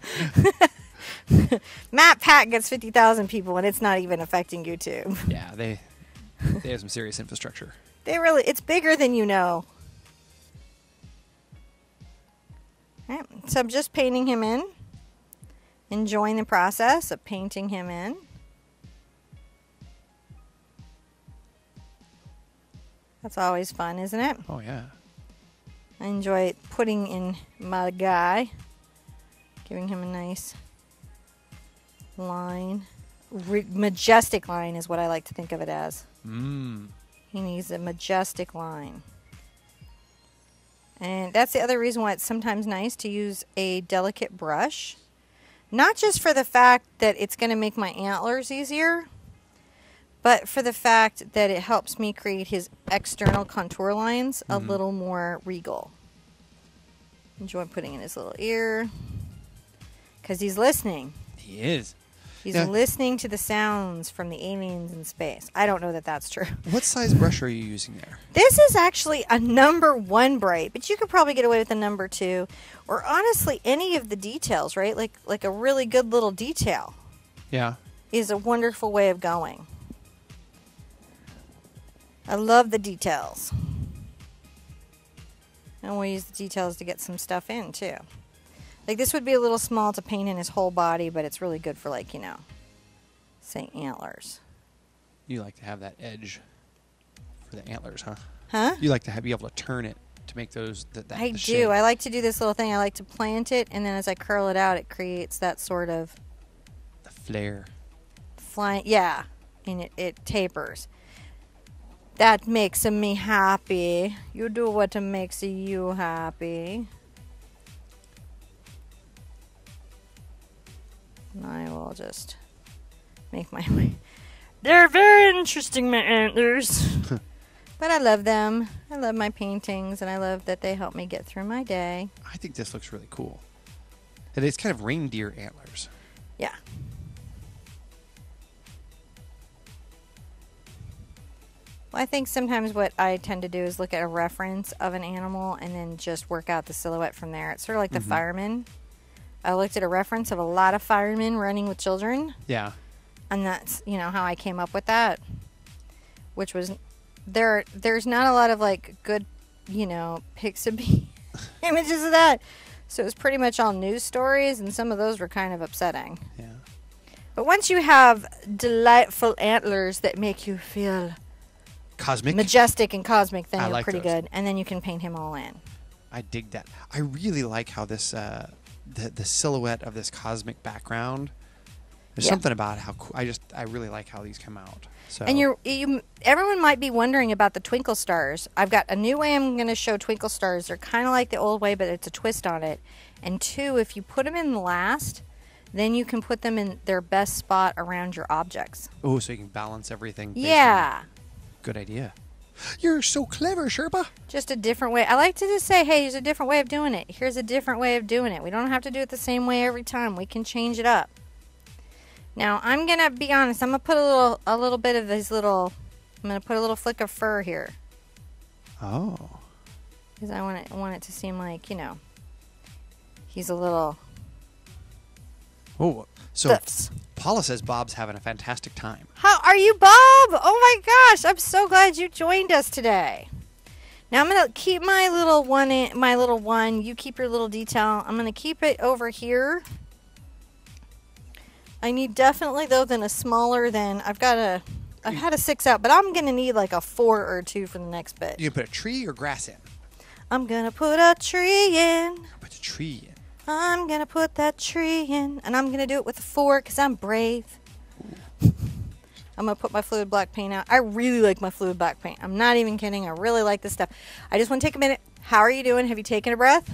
Matt Pat gets 50,000 people and it's not even affecting YouTube. Yeah, they have some serious infrastructure. It's bigger than you know. All right, so I'm just painting him in. Enjoying the process of painting him in. That's always fun, isn't it? Oh, yeah. I enjoy putting in my guy. Giving him a nice line. Majestic line is what I like to think of it as. He needs a majestic line. And that's the other reason why it's sometimes nice to use a delicate brush. Not just for the fact that it's going to make my antlers easier, but for the fact that it helps me create his external contour lines a little more regal. Enjoy putting in his little ear. Because he's listening. He is. He's listening to the sounds from the aliens in space. I don't know that that's true. What size brush are you using there? This is actually a #1 bright, but you could probably get away with a #2, or honestly any of the details, right? Like a really good little detail. Yeah. Is a wonderful way of going. I love the details. And we'll use the details to get some stuff in too. Like this would be a little small to paint in his whole body, but it's really good for say antlers. You like to have that edge for the antlers, huh? Huh? You like to be able to turn it to make those. I do. I like to do this little thing. I like to plant it, and then as I curl it out, it creates that sort of the flare. Yeah, and it tapers. That makes me happy. You do what makes you happy. And I will just make my... They're very interesting, my antlers. But I love them. I love my paintings, and I love that they help me get through my day. I think this looks really cool. And it's kind of reindeer antlers. Yeah. Well, I think sometimes what I tend to do is look at a reference of an animal and then just work out the silhouette from there. It's sort of like the firemen. I looked at a reference of a lot of firemen running with children. Yeah. And that's, how I came up with that. Which was, there's not a lot of, good, Pixabay images of that. So it was pretty much all news stories, and some of those were kind of upsetting. Yeah. But once you have delightful antlers that make you feel... Cosmic? Majestic and cosmic, then you're like pretty those. Good. And then you can paint him all in. I dig that. I really like how this... the silhouette of this cosmic background. There's something about how cool. I really like how these come out. So. And everyone might be wondering about the twinkle stars. I've got a new way I'm going to show twinkle stars. They're kind of like the old way, but it's a twist on it. And 2, if you put them in last, then you can put them in their best spot around your objects. Oh, so you can balance everything. Yeah. Good idea. You're so clever, Sherpa. Just a different way. I like to just say, hey, here's a different way of doing it. Here's a different way of doing it. We don't have to do it the same way every time. We can change it up. Now, I'm going to be honest. I'm going to put a little bit of these little, I'm going to put a little flick of fur here. Oh. Because I want it to seem like, you know, he's a little... Oh, so Stuffs. Paula says Bob's having a fantastic time. How are you, Bob? Oh my gosh, I'm so glad you joined us today. Now I'm gonna keep my little one. You keep your little detail. I'm gonna keep it over here. I need definitely though then a smaller than I've had a 6 out, but I'm gonna need like a 4 or 2 for the next bit. You can put a tree or grass in. I'm gonna put a tree in. Put a tree in. I'm gonna put that tree in, and I'm gonna do it with a 4 because I'm brave. I'm gonna put my fluid black paint out. I really like my fluid black paint. I'm not even kidding. I really like this stuff. I just want to take a minute. How are you doing? Have you taken a breath?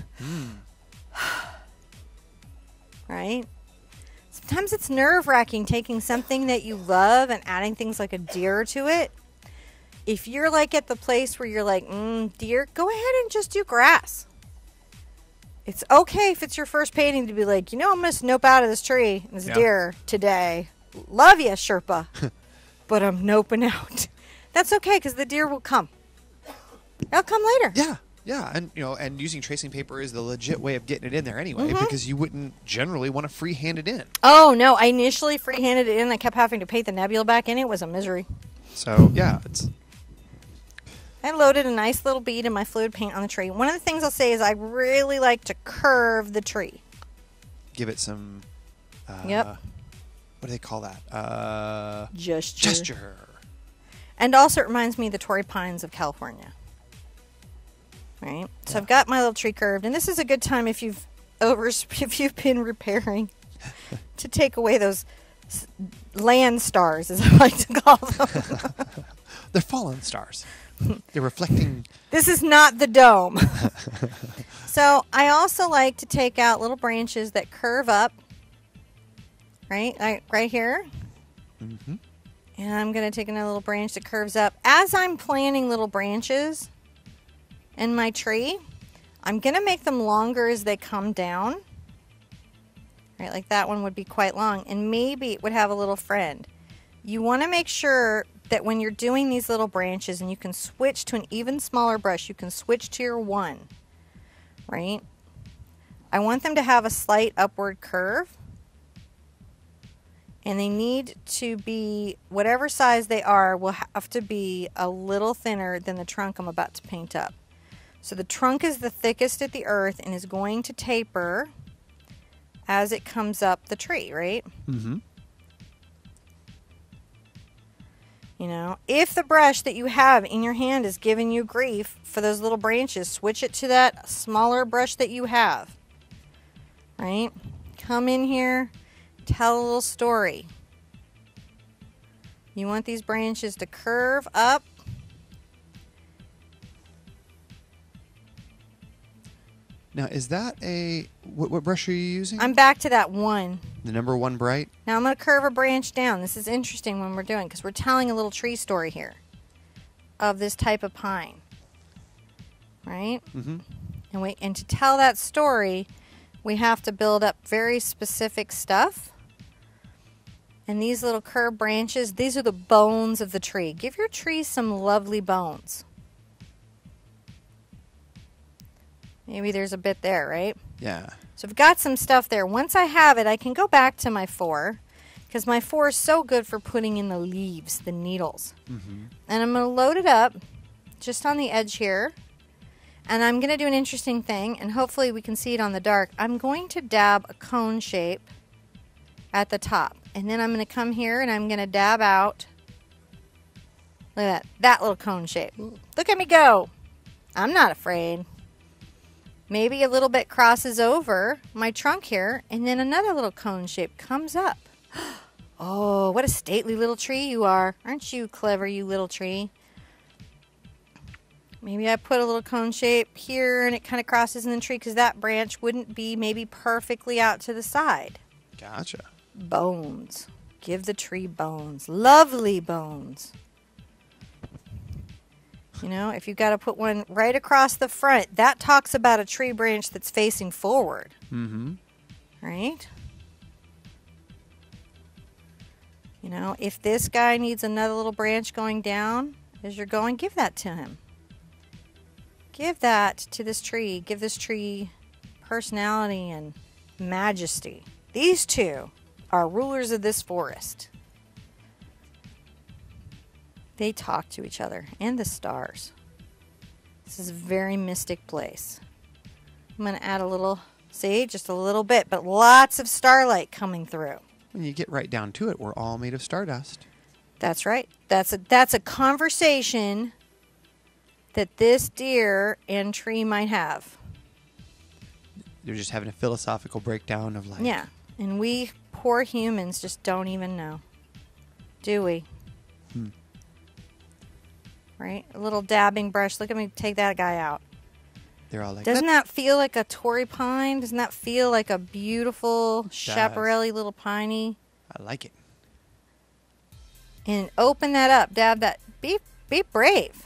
Right? Sometimes it's nerve-wracking taking something that you love and adding things like a deer to it. If you're like at the place where you're like, deer, go ahead and just do grass. It's okay if it's your first painting to be like, you know, I'm going to snope out of this tree, this deer today. Love you, Sherpa. But I'm noping out. That's okay because the deer will come. They'll come later. Yeah. Yeah, and and using tracing paper is the legit way of getting it in there anyway, because you wouldn't generally want to freehand it in. Oh, no. I initially freehanded it in. I kept having to paint the nebula back in. It was a misery. So, yeah, it's... I loaded a nice little bead of my fluid paint on the tree. One of the things I'll say is I really like to curve the tree. Give it some... Yep. What do they call that? Gesture. And also it reminds me of the Torrey Pines of California. Right? So I've got my little tree curved. And this is a good time if you've been repairing to take away those land stars, as I like to call them. They're fallen stars. They're reflecting. This is not the dome. So I also like to take out little branches that curve up. Right here. And I'm going to take another little branch that curves up. As I'm planting little branches in my tree, I'm going to make them longer as they come down. Right, like that one would be quite long. And maybe it would have a little friend. You want to make sure that when you're doing these little branches, and you can switch to an even smaller brush, you can switch to your 1. Right? I want them to have a slight upward curve. And they need to be, whatever size they are, will have to be a little thinner than the trunk I'm about to paint up. So the trunk is the thickest at the earth and is going to taper as it comes up the tree, right? You know, if the brush that you have in your hand is giving you grief for those little branches, switch it to that smaller brush that you have. Right? Come in here. Tell a little story. You want these branches to curve up. Now, is that a... What brush are you using? I'm back to that 1. The number 1 bright? Now I'm going to curve a branch down. This is interesting when we're doing, because we're telling a little tree story here of this type of pine. Right? And to tell that story, we have to build up very specific stuff. And these little curved branches, these are the bones of the tree. Give your tree some lovely bones. Maybe there's a bit there, right? Yeah. So I've got some stuff there. Once I have it, I can go back to my 4, because my 4 is so good for putting in the leaves, the needles. And I'm going to load it up just on the edge here. And I'm going to do an interesting thing, and hopefully we can see it on the dark. I'm going to dab a cone shape at the top. And then I'm going to come here and I'm going to dab out. Look at that little cone shape. Look at me go. I'm not afraid. Maybe a little bit crosses over my trunk here, and then another little cone shape comes up. Oh, what a stately little tree you are. Aren't you clever, you little tree? Maybe I put a little cone shape here and it kind of crosses in the tree because that branch wouldn't be maybe perfectly out to the side. Gotcha. Bones. Give the tree bones. Lovely bones. You know, if you've got to put one right across the front, that talks about a tree branch that's facing forward. Mm-hmm. Right? You know, if this guy needs another little branch going down as you're going, give that to him. Give that to this tree. Give this tree personality and majesty. These two are rulers of this forest. They talk to each other and the stars. This is a very mystic place. I'm going to add a little, see, just a little bit, but lots of starlight coming through. When you get right down to it, we're all made of stardust. That's right. That's a conversation that this deer and tree might have. They're just having a philosophical breakdown of life. Yeah. And we poor humans just don't even know. Do we? Right? A little dabbing brush. Look at me take that guy out. They're all like, Doesn't that feel like a Torrey pine? Doesn't that feel like a beautiful chaparral little piney? I like it. And open that up. Dab that. Be brave.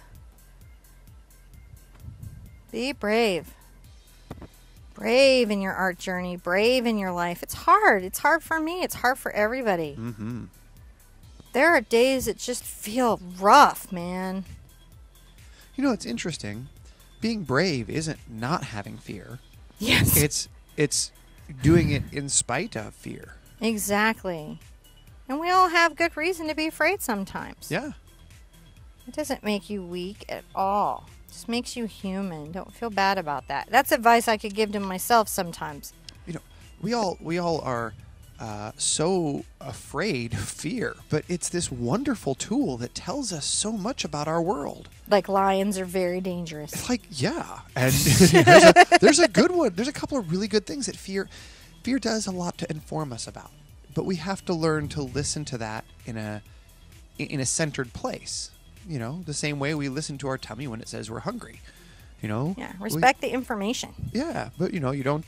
Be brave. Brave in your art journey. Brave in your life. It's hard. It's hard for me. It's hard for everybody. Mm-hmm. There are days that just feel rough, man. You know, it's interesting. Being brave isn't not having fear. Yes. It's doing it in spite of fear. Exactly. And we all have good reason to be afraid sometimes. Yeah. It doesn't make you weak at all. It just makes you human. Don't feel bad about that. That's advice I could give to myself sometimes. You know, we all are so afraid of fear, but it's this wonderful tool that tells us so much about our world. Like lions are very dangerous. It's like, yeah, and there's a good one. There's a couple of really good things that fear does a lot to inform us about, but we have to learn to listen to that in a centered place. You know, the same way we listen to our tummy when it says we're hungry. You know, Yeah, respect the information. Yeah, but you don't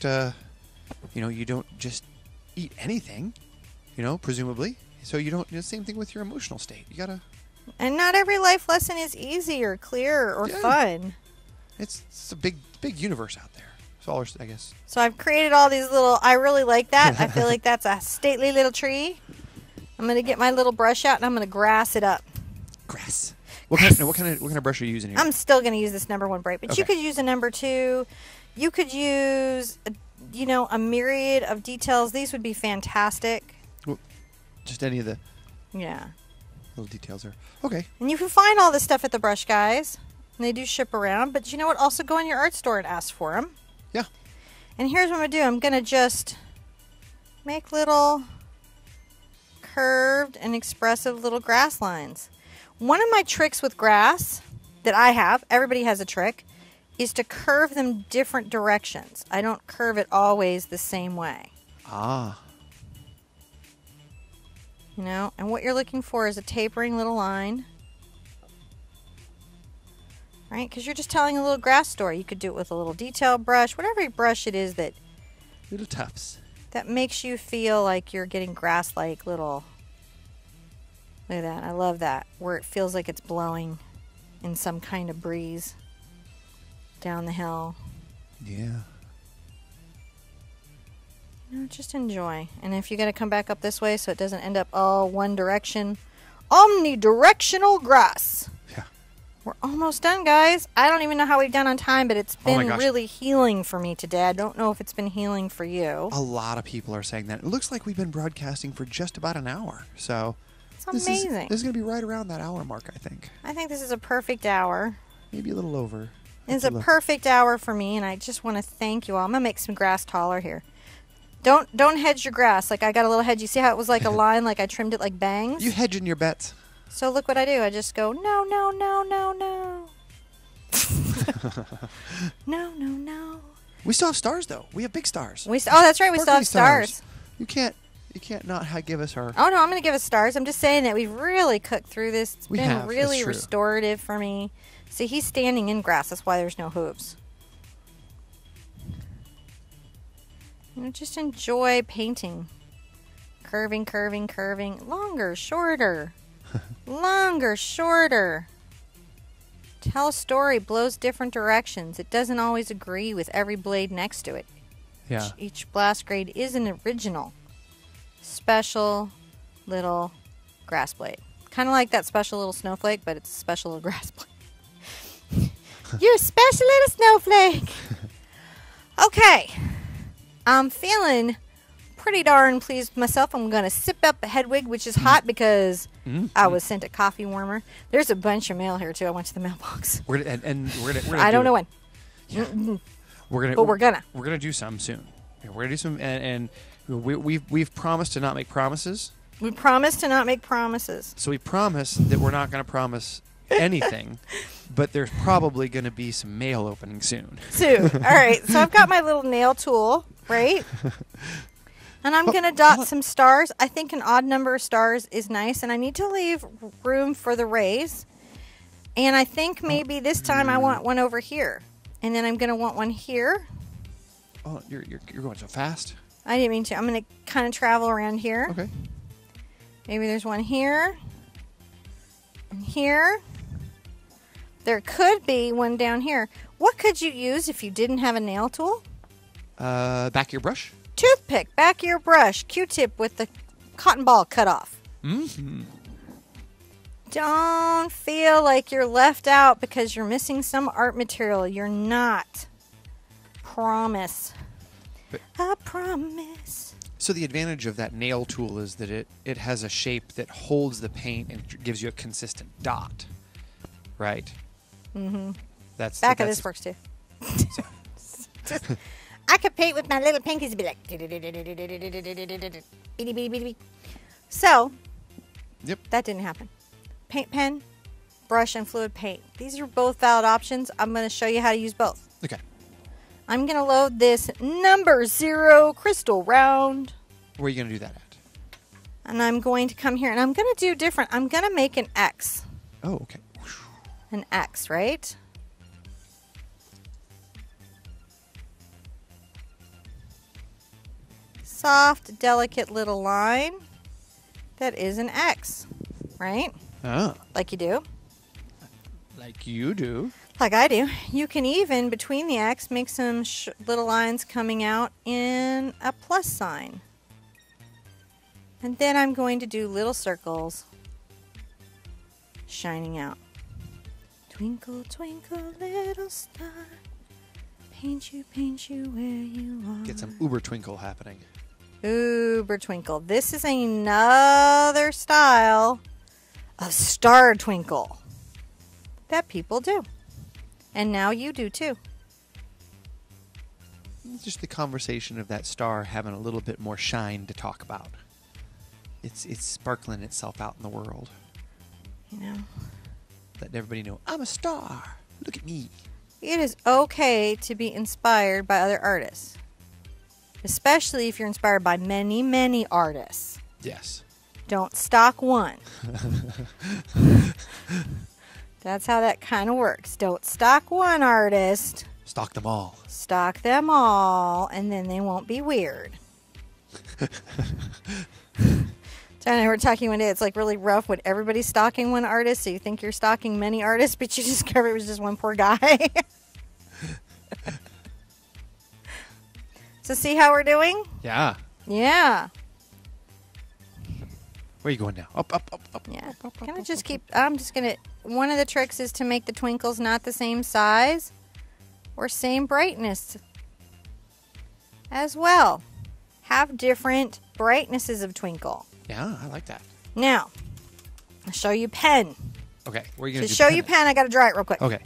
just eat anything, presumably. So you don't. Same thing with your emotional state. You gotta. And not every life lesson is easy or clear or fun. It's a big universe out there. So all I guess. So I've created all these little. I really like that. I feel like that's a stately little tree. I'm gonna get my little brush out and I'm gonna grass it up. Grass. What kind of brush are you using here? I'm still gonna use this #1 bright, but Okay. you could use a #2. You could use, a myriad of details. These would be fantastic. Well, just any of the Yeah. little details there. Okay. And you can find all this stuff at the Brush Guys. And they do ship around. But you know what? Also go in your art store and ask for them. Yeah. And here's what I'm going to do. I'm going to just make little curved and expressive little grass lines. One of my tricks with grass that I have, everybody has a trick, is to curve them different directions. I don't curve it always the same way. Ah. And what you're looking for is a tapering little line. Right? Because you're just telling a little grass story. You could do it with a little detail brush, whatever brush it is that Little tufts. makes you feel like you're getting grass-like little... Look at that. I love that. Where it feels like it's blowing in some kind of breeze down the hill. Yeah. Just enjoy. And if you're going to come back up this way so it doesn't end up all one direction, omnidirectional grass. Yeah. We're almost done, guys. I don't even know how we've done on time, but it's Oh my been gosh. really healing for me today. I don't know if it's been healing for you. A lot of people are saying that. It looks like we've been broadcasting for just about an hour. So It's amazing. This is going to be right around that hour mark, I think. I think this is a perfect hour. Maybe a little over. It's a perfect hour for me, and I just want to thank you all. I'm going to make some grass taller here. Don't hedge your grass. Like I got a little hedge. You see how it was like a line, like I trimmed it like bangs? You hedging your bets. So look what I do. I just go, no, no, no, no, no. No, no, no. We still have stars, though. We have big stars. Oh, that's right. We still have stars. You can't not give us our... Oh, no, I'm going to give us stars. I'm just saying that we've really cooked through this. It's been That's really true. restorative for me. See, he's standing in grass. That's why there's no hooves. Just enjoy painting. Curving, curving, curving. Longer, shorter. Longer, shorter. Tell a story, blows different directions. It doesn't always agree with every blade next to it. Yeah. Each blast grade is an original, special little grass blade. Kind of like that special little snowflake, but it's a special little grass blade. You're a special little snowflake. Okay. I'm feeling pretty darn pleased with myself. I'm going to sip up a Hedwig, which is hot because I was sent a coffee warmer. There's a bunch of mail here, too. I went to the mailbox. We're gonna I don't know when. Yeah. We're gonna do some soon. Yeah, we're gonna do some, and we've promised to not make promises. We promised to not make promises. So we promise that we're not going to promise anything, but there's probably going to be some mail opening soon. Soon. All right. So I've got my little nail tool, right? And I'm going to dot some stars. I think an odd number of stars is nice, and I need to leave room for the rays. And I think maybe this time I want one over here. And then I'm going to want one here. Oh, you're going so fast. I didn't mean to. I'm going to kind of travel around here. Okay. Maybe there's one here. And here. There could be one down here. What could you use if you didn't have a nail tool? Back of your brush? Toothpick, back of your brush, Q-tip with the cotton ball cut off. Mm-hmm. Don't feel like you're left out because you're missing some art material. You're not. Promise. I promise. So the advantage of that nail tool is that it has a shape that holds the paint and gives you a consistent dot, right? Mm-hmm. That's back of this works too. I could paint with my little pinkies and be like, so, yep, that didn't happen. Paint pen, brush, and fluid paint. These are both valid options. I'm going to show you how to use both. Okay. I'm going to load this number 0 crystal round. Where are you going to do that at? And I'm going to come here, and I'm going to do different. I'm going to make an X. Oh, okay. An X, right? Soft, delicate little line. That is an X, right? Ah. Like you do. Like you do. Like I do. You can even, between the X, make some little lines coming out in a plus sign. And then I'm going to do little circles shining out. Twinkle, twinkle, little star, paint you where you are. Get some uber twinkle happening. Uber twinkle. This is another style of star twinkle that people do. And now you do too. It's just the conversation of that star having a little bit more shine to talk about. It's sparkling itself out in the world. You know. Letting everybody know, I'm a star. Look at me. It is okay to be inspired by other artists. Especially if you're inspired by many, many artists. Yes. Don't stock one. That's how that kind of works. Don't stock one artist. Stock them all. Stock them all, and then they won't be weird. John and I were talking one day. It's like really rough when everybody's stalking one artist, so you think you're stalking many artists, but you discover it was just one poor guy. So see how we're doing? Yeah. Yeah. Where are you going now? Up, up, up, up. Yeah. Up, up, Gonna up, just up, keep. I'm just gonna. One of the tricks is to make the twinkles not the same size or same brightness as well. Have different brightnesses of twinkle. Yeah, I like that. Now, I'll show you pen. Okay, where are you going To show you pen, I got to dry it real quick. Okay.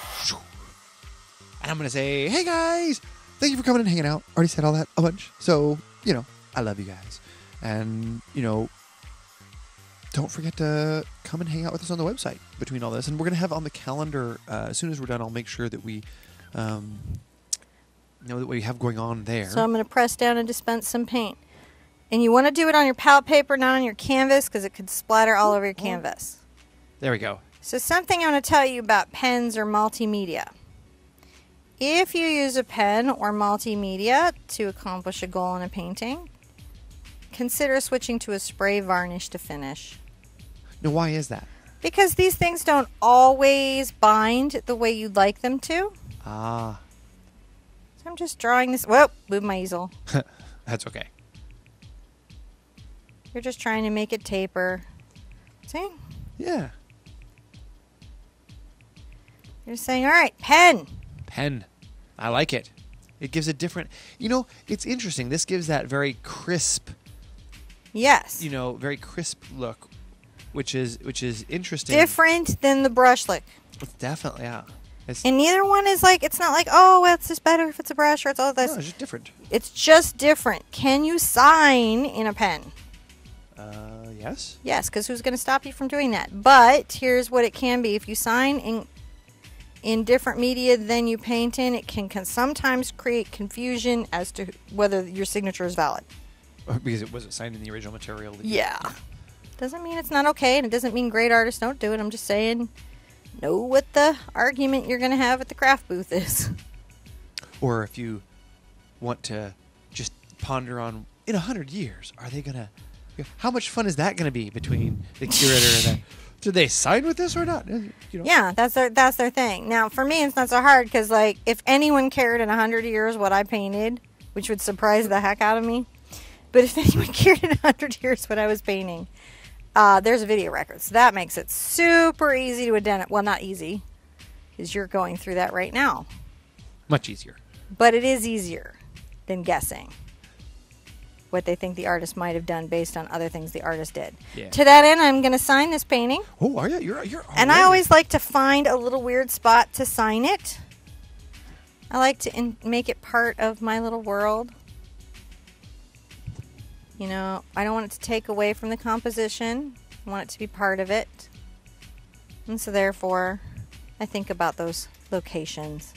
And I'm going to say, hey guys, thank you for coming and hanging out. Already said all that a bunch. So, I love you guys. And, don't forget to come and hang out with us on the website between all this. And we're going to have on the calendar, as soon as we're done, I'll make sure that we know that we have going on there. So I'm going to press down and dispense some paint. And you want to do it on your palette paper, not on your canvas, because it could splatter all over your canvas. There we go. So something I'm going to tell you about pens or multimedia. If you use a pen or multimedia to accomplish a goal in a painting, consider switching to a spray varnish to finish. Now, why is that? Because these things don't always bind the way you'd like them to. Ah. So I'm just drawing this. Whoa, move my easel. That's okay. You're just trying to make it taper. See? Yeah. You're saying, all right, pen. Pen. I like it. It gives a different, it's interesting. This gives that very crisp, Yes. very crisp look, which is interesting. Different than the brush lick. It's definitely, yeah. And neither one is like, it's not like, oh, well, it's just better if it's a brush or it's all this. No, it's just different. It's just different. Can you sign in a pen? Yes. Yes, because who's going to stop you from doing that? But here's what it can be. If you sign in different media than you paint in, it can sometimes create confusion as to whether your signature is valid. Because it wasn't signed in the original material. Yeah. Doesn't mean it's not okay, and it doesn't mean great artists don't do it. I'm just saying, know what the argument you're going to have at the craft booth is. Or if you want to just ponder on, in 100 years, are they going to... How much fun is that going to be between the curator and the... Did they sign with this or not? Yeah, that's their thing. Now, for me, it's not so hard because, like, if anyone cared in 100 years what I painted, which would surprise the heck out of me, but if anyone cared in 100 years what I was painting, there's a video record. So that makes it super easy to identify. Well, not easy, because you're going through that right now. Much easier. But it is easier than guessing what they think the artist might have done based on other things the artist did. Yeah. To that end, I'm going to sign this painting. Oh, are you? You're and I always like to find a little weird spot to sign it. I like to make it part of my little world. I don't want it to take away from the composition. I want it to be part of it. And so therefore, I think about those locations.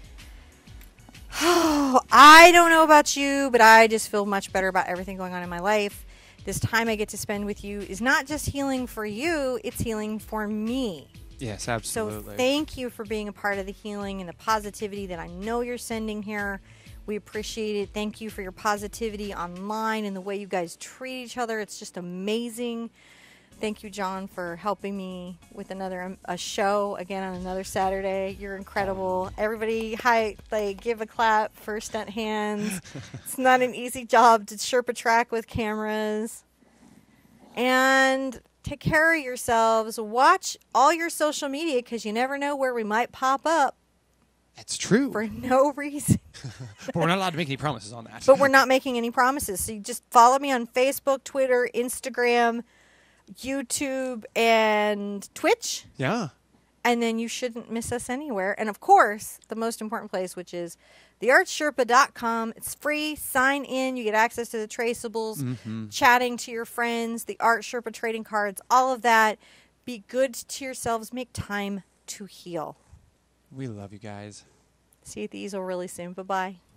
Oh, I don't know about you, but I just feel much better about everything going on in my life. This time I get to spend with you is not just healing for you, it's healing for me. Yes, absolutely. So thank you for being a part of the healing and the positivity that I know you're sending here. We appreciate it. Thank you for your positivity online and the way you guys treat each other. It's just amazing. Thank you, John, for helping me with a show again on another Saturday. You're incredible. Everybody, give a clap for Stunt Hands. It's not an easy job to Sherpa track with cameras. And take care of yourselves. Watch all your social media because you never know where we might pop up. That's true. For no reason. But we're not allowed to make any promises on that. But we're not making any promises. So you just follow me on Facebook, Twitter, Instagram, YouTube, and Twitch. Yeah. And then you shouldn't miss us anywhere. And of course, the most important place, which is theartsherpa.com. It's free. Sign in. You get access to the traceables, chatting to your friends, the Art Sherpa trading cards, all of that. Be good to yourselves. Make time to heal. We love you guys. See you at the easel really soon. Bye-bye.